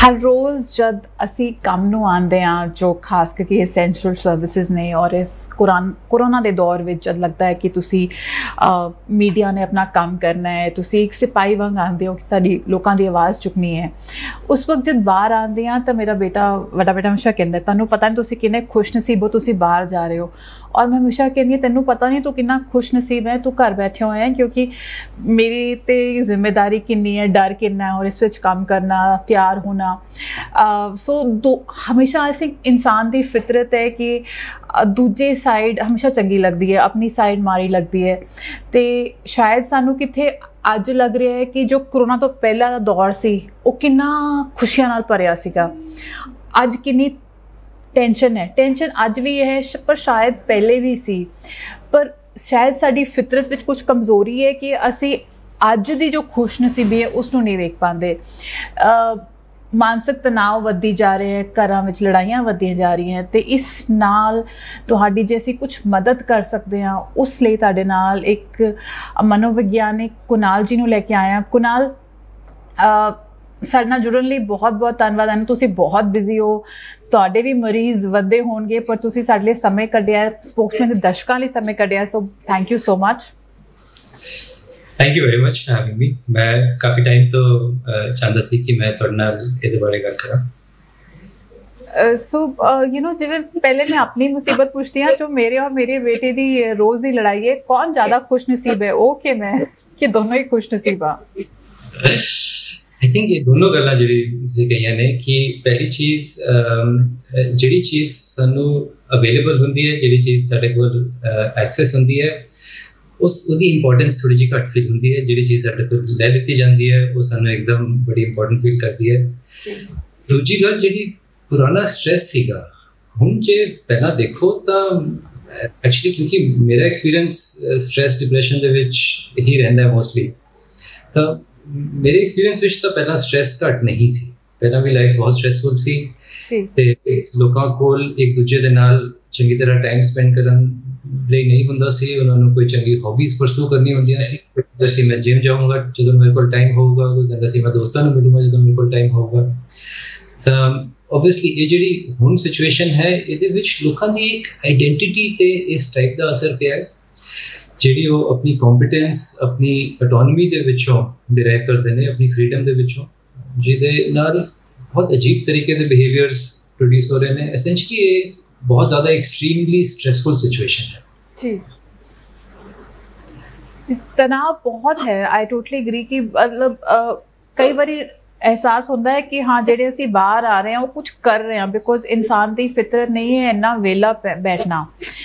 हर रोज़ जब असी काम नूं आंदे हां जो खास करके एसेंशियल सर्विसेज ने और इस कोरोना के दौर में जब लगता है कि तुसी मीडिया ने अपना काम करना है, तुसी एक सिपाही वांग आंदे हो कि तुहाडी लोकां दी आवाज़ चुकनी है। उस वक्त जब बाहर आंदे हां तो मेरा वड्डा बेटा हमेशा कहंदा तुहानूं पता नहीं तुसी किन्ने खुशनसीब हो, तुसी बाहर जा रहे हो। और मैं हमेशा कहनी तेनों पता नहीं तू कितना खुश नसीब है, तू घर बैठे हुए हैं, क्योंकि मेरी तो जिम्मेदारी किन्नी है, डर किन्ना है और इस विच काम करना, तैयार होना। हमेशा ऐसे इंसान की फितरत है कि दूजे साइड हमेशा चंगी लगती है, अपनी साइड माड़ी लगती है। तो शायद सानू कित्थे अज लग रहा है कि जो कोरोना तो पहला दा दौर सी वो कितना खुशियां नाल भरिया सीगा। अज किन्नी टेंशन है, टेंशन अज भी है पर शायद पहले भी सी। पर शायद साडी फितरत विच कुछ कमज़ोरी है कि असी अज दी जो खुशनसीबी है उसनूं नहीं देख पाते। मानसिक तनाव वधदी जा रहे हैं, घरां विच लड़ाइयां वधदियां जा रही हैं। तो इस नाल तुहाडी जे असीं कुछ मदद कर सकते हैं उस लई तुहाडे नाल एक मनोविग्यानिक कुणाल जी नूं लैके आए हां। कुणाल, साडे नाल जुड़न लई बहुत बहुत धन्नवाद। तुसीं बहुत बिजी हो, तुहाडे भी मरीज़ वधदे होणगे, पर तुसीं साडे लई समय कढिआ, स्पोक्समैन दे दर्शकां लई समय कढिआ। So thank you so much. Thank you very much having me. मैं काफ़ी टाइम तो चाहता सी कि मैं तुहाडे नाल इहदे बारे गल करां। जिवें पहले मैं अपनी मुसीबत पूछती हाँ, जो मेरे और मेरे बेटे की रोज़ की लड़ाई है, कौन ज़्यादा खुशनसीब है, वो कि मैं, कि दोनों ही खुशनसीब हाँ? आई थिंक ये दोनों गल्लां जिहड़ी तुसीं कहियां ने कि पहली चीज़ जिहड़ी चीज़ सानू अवेलेबल हुंदी है, जिहड़ी चीज़ साडे कोल एक्सेस हुंदी है, उसकी इंपॉर्टेंस थोड़ी जी घट फील होती है। जिहड़ी चीज़ साडे तो लै लीती जाती है वो सानू एकदम बड़ी इंपॉर्टेंट फील करती है। दूजी गल जिहड़ी पुराना स्ट्रैस सीगा, हुण जे पहला देखो तो एक्चुअली क्योंकि मेरा एक्सपीरियंस स्ट्रैस डिप्रैशन दे विच ही रहिंदा है मोस्टली, तो मेरे एक्सपीरियंस विच तो पहला स्ट्रैस घट नहीं सी। पहला भी लाइफ बहुत स्ट्रेसफुल सी ते लोकां कोल एक दूजे दे नाल चंगी तरह टाइम स्पेंड करन ਲਈ नहीं ਹੁੰਦਾ ਸੀ। ਉਹਨਾਂ ਨੂੰ ਕੋਈ ਚੰਗੀ ਹੌਬੀਜ਼ ਪਰਸੂ ਕਰਨੀ ਹੁੰਦੀਆਂ ਸੀ। ਅਸੀਂ ਮੈਂ ਜਿਮ ਜਾਊਂਗਾ ਜਦੋਂ ਮੇਰੇ ਕੋਲ ਟਾਈਮ ਹੋਊਗਾ, ਕੋਈ ਕਹਿੰਦਾ ਸੀ ਮੈਂ ਦੋਸਤਾਂ ਨੂੰ ਮਿਲੂੰਗਾ ਜਦੋਂ ਮੇਰੇ ਕੋਲ ਟਾਈਮ ਹੋਊਗਾ। ਤਾਂ ਓਬਵੀਅਸਲੀ ਇਹ ਜਿਹੜੀ ਹੁਣ ਸਿਚੁਏਸ਼ਨ ਹੈ ਇਹਦੇ ਵਿੱਚ ਲੋਕਾਂ ਦੀ ਇੱਕ ਆਈਡੈਂਟੀਟੀ ਤੇ ਇਸ ਟਾਈਪ ਦਾ ਅਸਰ ਪਿਆ ਹੈ, ਜਿਹੜੀ ਉਹ ਆਪਣੀ ਕੰਪੀਟੈਂਸ, ਆਪਣੀ ਆਟੋਨਮੀ ਦੇ ਵਿੱਚੋਂ ਡਿਰਾਈਵ ਕਰਦੇ ਨੇ, ਆਪਣੀ ਫਰੀडम ਦੇ ਵਿੱਚੋਂ, ਜਿਹਦੇ ਨਾਲ ਬਹੁਤ ਅਜੀਬ ਤਰੀਕੇ ਦੇ ਬਿਹੇਵੀਅਰਸ प्रोड्यूस हो रहे हैं। एसेंशियली ये बहुत ज़्यादा एक्सट्रीमली स्ट्रेसफुल सिचुएशन है जी। तनाव बहुत है, आई टोटली एग्री कि मतलब कई बार एहसास होता है कि हाँ जेडे असी बाहर आ रहे हैं वो कुछ कर रहे हैं, बिकॉज इंसान की फितरत नहीं है इन्ना वेला बैठना।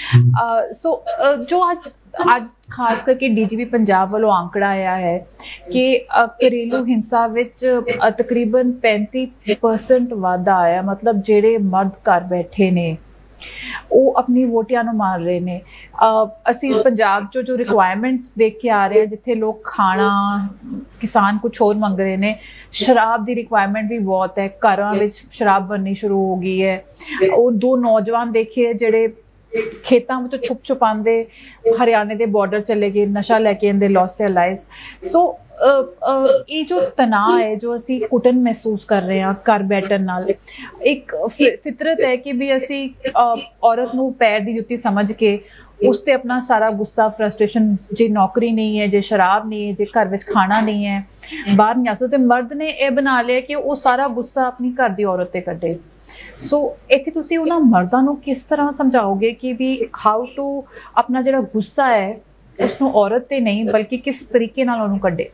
जो आज खास करके डीजीपी पंजाब वालों आंकड़ा आया है कि घरेलू हिंसा विच तकरीबन 35% वाधा आया। मतलब जेडे मर्द घर बैठे ने वो अपनी वोटियां नूं मार रहे ने। असी पंजाब जो रिक्वायरमेंट्स देख के आ रहे हैं, जिथे लोग खाना, किसान कुछ होर मंग रहे ने, शराब की रिक्वायरमेंट भी बहुत है, घरां विच शराब बननी शुरू हो गई है। वो 2 नौजवान देखे जेडे खेतों में तो छुप छुपाते हरियाणे के बॉर्डर चले गए, नशा लैके आंदे, लॉस्ट देयर लाइव्स। सो ये जो तनाव है जो असी घुटन महसूस कर रहे हैं घर बैठन नाल, एक फितरत है कि भी असी औरत नूं पैर दी जुत्ती समझ के उस ते अपना सारा गुस्सा, फ्रस्ट्रेशन, जे नौकरी नहीं है, जे शराब नहीं है, जे घर विच खाना नहीं है, बाहर नहीं आ सकते, मर्द ने यह बना लिया कि वो सारा गुस्सा अपनी घर की औरत ते कड्डे। सो इत्थे तुसीं उन्हां मर्दां नूं किस तरह समझाओगे कि भी हाउ टू अपना जिहड़ा गुस्सा है उसनूं औरत ते नहीं बल्कि किस तरीके नाल उहनूं कड्डे?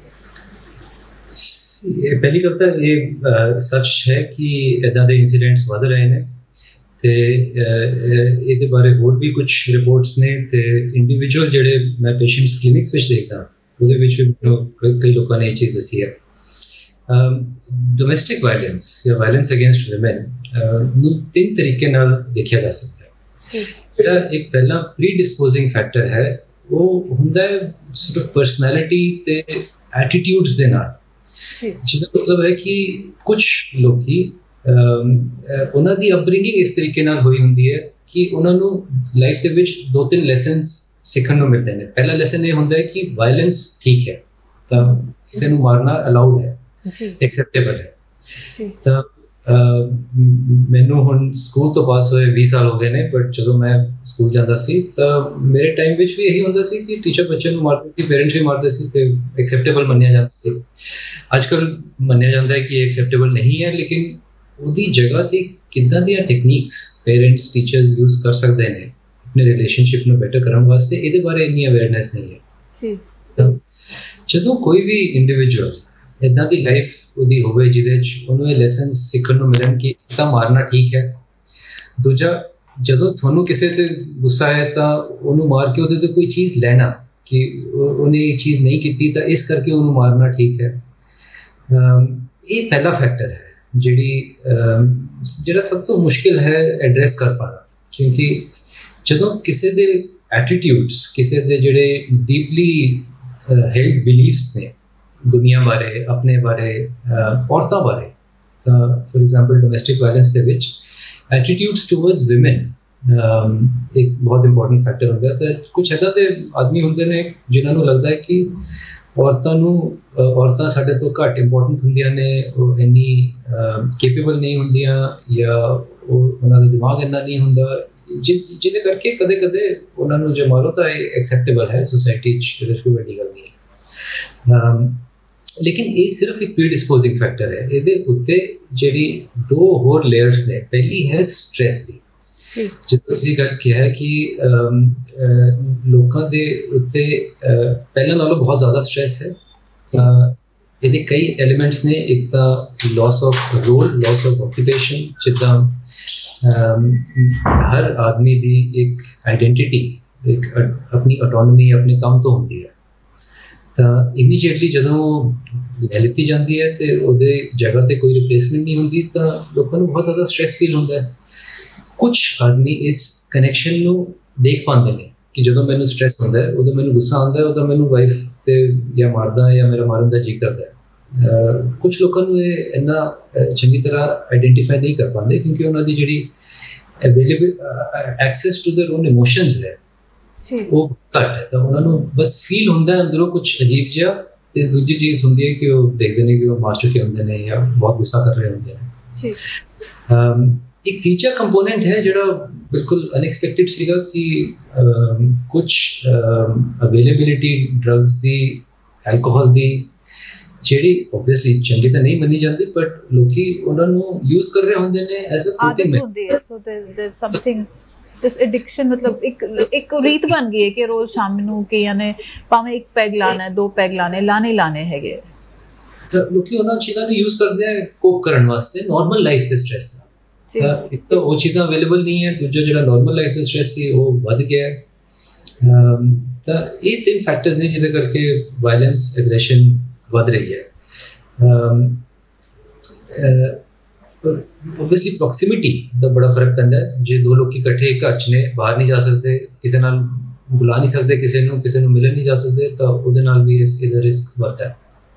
पहली गल तो ये सच है कि इदां दे इंसीडेंट्स वध रहे हैं ते इहदे बारे होर भी कुछ रिपोर्ट्स ने ते इंडिविजुअल जिहड़े मैं पेशेंट्स क्लिनिक्स विच देखदा उहदे विच कई लोगों ने ये चीज़ दसी है। डोमेस्टिक वायलेंस या वायलेंस अगेंस्ट वुमेन नूं 3 तरीके नाल देखा जा सकता है। जिहड़ा एक पहला प्री डिस्पोजिंग फैक्टर है वो हुंदा है सॉर्ट ऑफ पर्सनैलिटी ते एटीट्यूड्स दे नाल, जिहदा मतलब है कि कुछ लोग उन्हां दी अपब्रिंगिंग इस तरीके नाल होई हुंदी है कि उन्हां नूं लाइफ दे विच 2-3 लैसन्स सीखण नूं मिलदे ने। पहला लैसन ये हुंदा है कि वायलेंस ठीक है, तां किसी नूं मारना अलाउड है, एक्सेप्टेबल है। ਤਾਂ ਮੈਨੂੰ ਹੁਣ ਸਕੂਲ ਤੋਂ ਪਾਸ ਹੋਏ 20 ਸਾਲ ਹੋ ਗਏ ਨੇ, ਬਟ ਜਦੋਂ ਮੈਂ ਸਕੂਲ ਜਾਂਦਾ ਸੀ ਤਾਂ ਮੇਰੇ ਟਾਈਮ ਵਿੱਚ ਵੀ ਇਹੀ ਹੁੰਦਾ ਸੀ ਕਿ ਟੀਚਰ ਬੱਚੇ ਨੂੰ ਮਾਰਦੇ ਸੀ, ਪੇਰੈਂਟਸ ਵੀ ਮਾਰਦੇ ਸੀ ਤੇ ਐਕਸੈਪਟੇਬਲ ਮੰਨਿਆ ਜਾਂਦਾ ਸੀ। ਅੱਜ ਕੱਲ੍ਹ ਮੰਨਿਆ ਜਾਂਦਾ ਹੈ ਕਿ ਇਹ ਐਕਸੈਪਟੇਬਲ ਨਹੀਂ ਹੈ, ਲੇਕਿਨ ਉਹਦੀ ਜਗ੍ਹਾ ਤੇ ਕਿੱਦਾਂ ਦੀਆਂ ਟੈਕਨੀਕਸ ਪੇਰੈਂਟਸ ਟੀਚਰਸ ਯੂਜ਼ ਕਰ ਸਕਦੇ ਨੇ ਆਪਣੇ ਰਿਲੇਸ਼ਨਸ਼ਿਪ ਨੂੰ ਬੈਟਰ ਕਰਨ ਵਾਸਤੇ, ਇਹਦੇ ਬਾਰੇ ਇੰਨੀ ਅਵੇਅਰਨੈਸ ਨਹੀਂ ਹੈ। ਤਾਂ ਜਦੋਂ ਕੋਈ ਵੀ ਇੰਡੀਵਿਜੂਅਲ ਇੱਦਾਂ ਦੀ ਲਾਈਫ ਉਹਦੀ ਹੋਵੇ ਜਿਹਦੇ 'ਚ ਉਹਨੂੰ ਇਹ ਲੈਸਨਸ ਸਿੱਖਣ ਨੂੰ ਮਿਲਣ ਕਿ ਤਾਂ ਮਾਰਨਾ ਠੀਕ ਹੈ। ਦੂਜਾ, ਜਦੋਂ ਤੁਹਾਨੂੰ ਕਿਸੇ ਤੇ ਗੁੱਸਾ ਹੈ ਤਾਂ ਉਹਨੂੰ ਮਾਰ ਕੇ ਉਹਦੇ ਤੋਂ ਕੋਈ ਚੀਜ਼ ਲੈਣਾ ਕਿ ਉਹਨੇ ਇਹ ਚੀਜ਼ ਨਹੀਂ ਕੀਤੀ ਤਾਂ ਇਸ ਕਰਕੇ ਉਹਨੂੰ ਮਾਰਨਾ ਠੀਕ ਹੈ। ਇਹ ਪਹਿਲਾ ਫੈਕਟਰ ਹੈ ਜਿਹੜਾ ਸਭ ਤੋਂ ਮੁਸ਼ਕਿਲ ਹੈ ਐਡਰੈਸ ਕਰ ਪਾਉਣਾ, ਕਿਉਂਕਿ ਜਦੋਂ ਕਿਸੇ ਦੇ ਐਟੀਟਿਊਡਸ, ਕਿਸੇ ਦੇ ਜਿਹੜੇ ਡੀਪਲੀ ਹੈਲਡ ਬਿਲੀਫਸ ਨੇ ਦੁਨੀਆ ਬਾਰੇ, ਆਪਣੇ ਬਾਰੇ, ਔਰਤਾਂ ਬਾਰੇ, ਤਾਂ ਫੋਰ ਐਗਜ਼ਾਮਪਲ ਡੋਮੈਸਟਿਕ ਵਾਇਲੈਂਸ ਦੇ ਵਿੱਚ ਐਟੀਟਿਊਡਸ ਟੂਵਰਡਸ ਵਿਮਨ ਇੱਕ ਬਹੁਤ ਇੰਪੋਰਟੈਂਟ ਫੈਕਟਰ ਹੁੰਦਾ ਹੈ। ਤਾਂ ਕੁਛ ਇੱਦਾਂ ਦੇ ਆਦਮੀ ਹੁੰਦੇ ਨੇ ਜਿਨ੍ਹਾਂ ਨੂੰ ਲੱਗਦਾ ਹੈ ਕਿ ਔਰਤਾਂ ਸਾਡੇ ਤੋਂ ਘੱਟ ਇੰਪੋਰਟੈਂਟ ਹੁੰਦੀਆਂ ਨੇ, ਉਹ ਇੰਨੀ ਕੈਪੇਬਲ ਨਹੀਂ ਹੁੰਦੀਆਂ ਜਾਂ ਉਹਨਾਂ ਦਾ ਦਿਮਾਗ ਇੰਨਾ ਨਹੀਂ ਹੁੰਦਾ, ਜਿਹਦੇ ਕਰਕੇ ਕਦੇ ਕਦੇ ਉਹਨਾਂ ਨੂੰ ਜੇ ਮਾਰੋ ਤਾਂ ਇਹ ਐਕਸੈਪਟੇਬਲ ਹੈ ਸੋਸਾਇਟੀ 'ਚ, ਇਹਦੇ 'ਚ ਕੋਈ ਵੱਡੀ ਗੱਲ ਨਹੀਂ ਹੈ। ਲੇਕਿਨ ਇਹ ਸਿਰਫ ਇੱਕ ਪ੍ਰੀਡਿਸਪੋਜ਼ਿੰਗ ਫੈਕਟਰ ਹੈ। ਇਹਦੇ ਉੱਤੇ ਜਿਹੜੀ ਦੋ ਹੋਰ ਲੇਅਰਸ ਨੇ, ਪਹਿਲੀ ਹੈ ਸਟ੍ਰੈਸ ਦੀ, ਜਿਵੇਂ ਤੁਸੀਂ ਗੱਲ ਕਿਹਾ ਹੈ ਕਿ ਲੋਕਾਂ ਦੇ ਉੱਤੇ ਪਹਿਲਾਂ ਨਾਲੋਂ ਬਹੁਤ ਜ਼ਿਆਦਾ ਸਟ੍ਰੈਸ ਹੈ। ਤਾਂ ਇਹਦੇ ਕਈ ਐਲੀਮੈਂਟਸ ਨੇ। ਇੱਕ ਤਾਂ loss of role, loss of occupation, ਜਿੱਦਾਂ ਹਰ ਆਦਮੀ ਦੀ ਇੱਕ ਆਈਡੈਂਟੀਟੀ, ਇੱਕ ਆਪਣੀ ਆਟੋਨੋਮੀ ਆਪਣੇ ਕੰਮ ਤੋਂ ਹੁੰਦੀ ਹੈ, ਤਾਂ ਇਮੀਡੀਏਟਲੀ ਜਦੋਂ ਲੈ ਲਿੱਤੀ ਜਾਂਦੀ ਹੈ ਤੇ ਉਹਦੇ ਜਗ੍ਹਾ ਤੇ ਕੋਈ ਰਿਪਲੇਸਮੈਂਟ ਨਹੀਂ ਹੁੰਦੀ ਤਾਂ ਲੋਕਾਂ ਨੂੰ ਬਹੁਤ ਜ਼ਿਆਦਾ ਸਟ੍ਰੈਸ ਫੀਲ ਹੁੰਦਾ ਹੈ। ਕੁਛ ਆਦਮੀ ਇਸ ਕਨੈਕਸ਼ਨ ਨੂੰ ਦੇਖ ਪਾਉਂਦੇ ਨੇ ਕਿ ਜਦੋਂ ਮੈਨੂੰ ਸਟ੍ਰੈਸ ਹੁੰਦਾ ਹੈ, ਉਦੋਂ ਮੈਨੂੰ ਗੁੱਸਾ ਆਉਂਦਾ ਹੈ, ਉਦੋਂ ਮੈਨੂੰ ਵਾਈਫ ਤੇ ਜਾਂ ਮਾਰਦਾ ਜਾਂ ਮੇਰਾ ਮਾਰਨ ਦਾ ਜੀ ਕਰਦਾ ਹੈ। ਕੁਛ ਲੋਕਾਂ ਨੂੰ ਇਹ ਇੰਨਾ ਚੰਗੀ ਤਰ੍ਹਾਂ ਆਈਡੈਂਟੀਫਾਈ ਨਹੀਂ ਕਰ ਪਾਉਂਦੇ ਕਿਉਂਕਿ ਉਹਨਾਂ ਦੀ ਜਿਹੜੀ access to their own emotions ਹੈ ਉਹ ਘੱਟ ਹੈ। ਤਾਂ ਉਹਨਾਂ ਨੂੰ ਬਸ ਫੀਲ ਹੁੰਦਾ ਅੰਦਰੋਂ ਕੁਛ ਅਜੀਬ ਜਿਹਾ, ਤੇ ਦੂਜੀ ਚੀਜ਼ ਹੁੰਦੀ ਹੈ ਕਿ ਉਹ ਦੇਖਦੇ ਨੇ ਕਿ ਉਹ ਮਾਰ ਚੁੱਕੇ ਹੁੰਦੇ ਨੇ ਜਾਂ ਬਹੁਤ ਗੁੱਸਾ ਕਰ ਰਹੇ ਹੁੰਦੇ ਨੇ। ਇੱਕ ਤੀਜਾ ਕੰਪੋਨੈਂਟ ਹੈ ਜਿਹੜਾ ਬਿਲਕੁਲ ਅਨਐਕਸਪੈਕਟਿਡ ਸੀਗਾ ਕਿ ਕੁਛ ਅਵੇਲੇਬਿਲਿਟੀ ਡਰੱਗਸ ਦੀ, ਐਲਕੋਹਲ ਦੀ, ਜਿਹੜੀ ਓਬਵੀਅਸਲੀ ਚੰਗੀ ਤਾਂ ਨਹੀਂ ਮੰਨੀ ਜਾਂਦੀ, ਬਟ ਲੋਕੀ ਉਹਨਾਂ ਨੂੰ ਯੂਜ਼ ਕਰ ਰਹੇ ਹੁੰਦੇ ਨੇ as a coping mechanism. So there something ਜਿਸ ਐਡਿਕਸ਼ਨ, ਮਤਲਬ ਇੱਕ ਰੀਤ ਬਣ ਗਈ ਹੈ ਕਿ ਰੋਜ਼ ਸ਼ਾਮ ਨੂੰ ਕਈਆਂ ਨੇ ਭਾਵੇਂ ਇੱਕ ਪੈਗ ਲਾਣਾ, ਦੋ ਪੈਗ ਲਾਣੇ ਹੈਗੇ। ਤਾਂ ਲੋਕੀ ਉਹਨਾਂ ਚੀਜ਼ਾਂ ਨੂੰ ਯੂਜ਼ ਕਰਦੇ ਆ ਕੋਪ ਕਰਨ ਵਾਸਤੇ ਨੋਰਮਲ ਲਾਈਫ ਦੇ ਸਟ੍ਰੈਸ ਦਾ। ਤਾਂ ਇੱਕ ਤਾਂ ਉਹ ਚੀਜ਼ਾਂ ਅਵੇਲੇਬਲ ਨਹੀਂ ਹੈ, ਦੂਜਾ ਜਿਹੜਾ ਨੋਰਮਲ ਲਾਈਫ ਦਾ ਸਟ੍ਰੈਸ ਸੀ ਉਹ ਵੱਧ ਗਿਆ। ਤਾਂ ਇਹ ਤਿੰਨ ਫੈਕਟਰਸ ਨੇ ਜਿਹਦੇ ਕਰਕੇ ਵਾਇਲੈਂਸ, ਐਗਰੈਸ਼ਨ ਵੱਧ ਰਹੀ ਹੈ। ਓਬਵੀਅਸਲੀ ਪ੍ਰੋਕਸੀਮਿਟੀ ਦਾ ਬੜਾ ਫਰਕ ਪੈਂਦਾ ਹੈ। ਜੇ ਦੋ ਲੋਕੀ ਇਕੱਠੇ ਘਰ 'ਚ ਨੇ, ਬਾਹਰ ਨਹੀਂ ਜਾ ਸਕਦੇ, ਕਿਸੇ ਨਾਲ ਬੁਲਾ ਨਹੀਂ ਸਕਦੇ, ਕਿਸੇ ਨੂੰ ਮਿਲਣ ਨਹੀਂ ਜਾ ਸਕਦੇ, ਤਾਂ ਉਹਦੇ ਨਾਲ ਵੀ ਇਹਦਾ ਰਿਸਕ ਵੱਧਦਾ ਹੈ।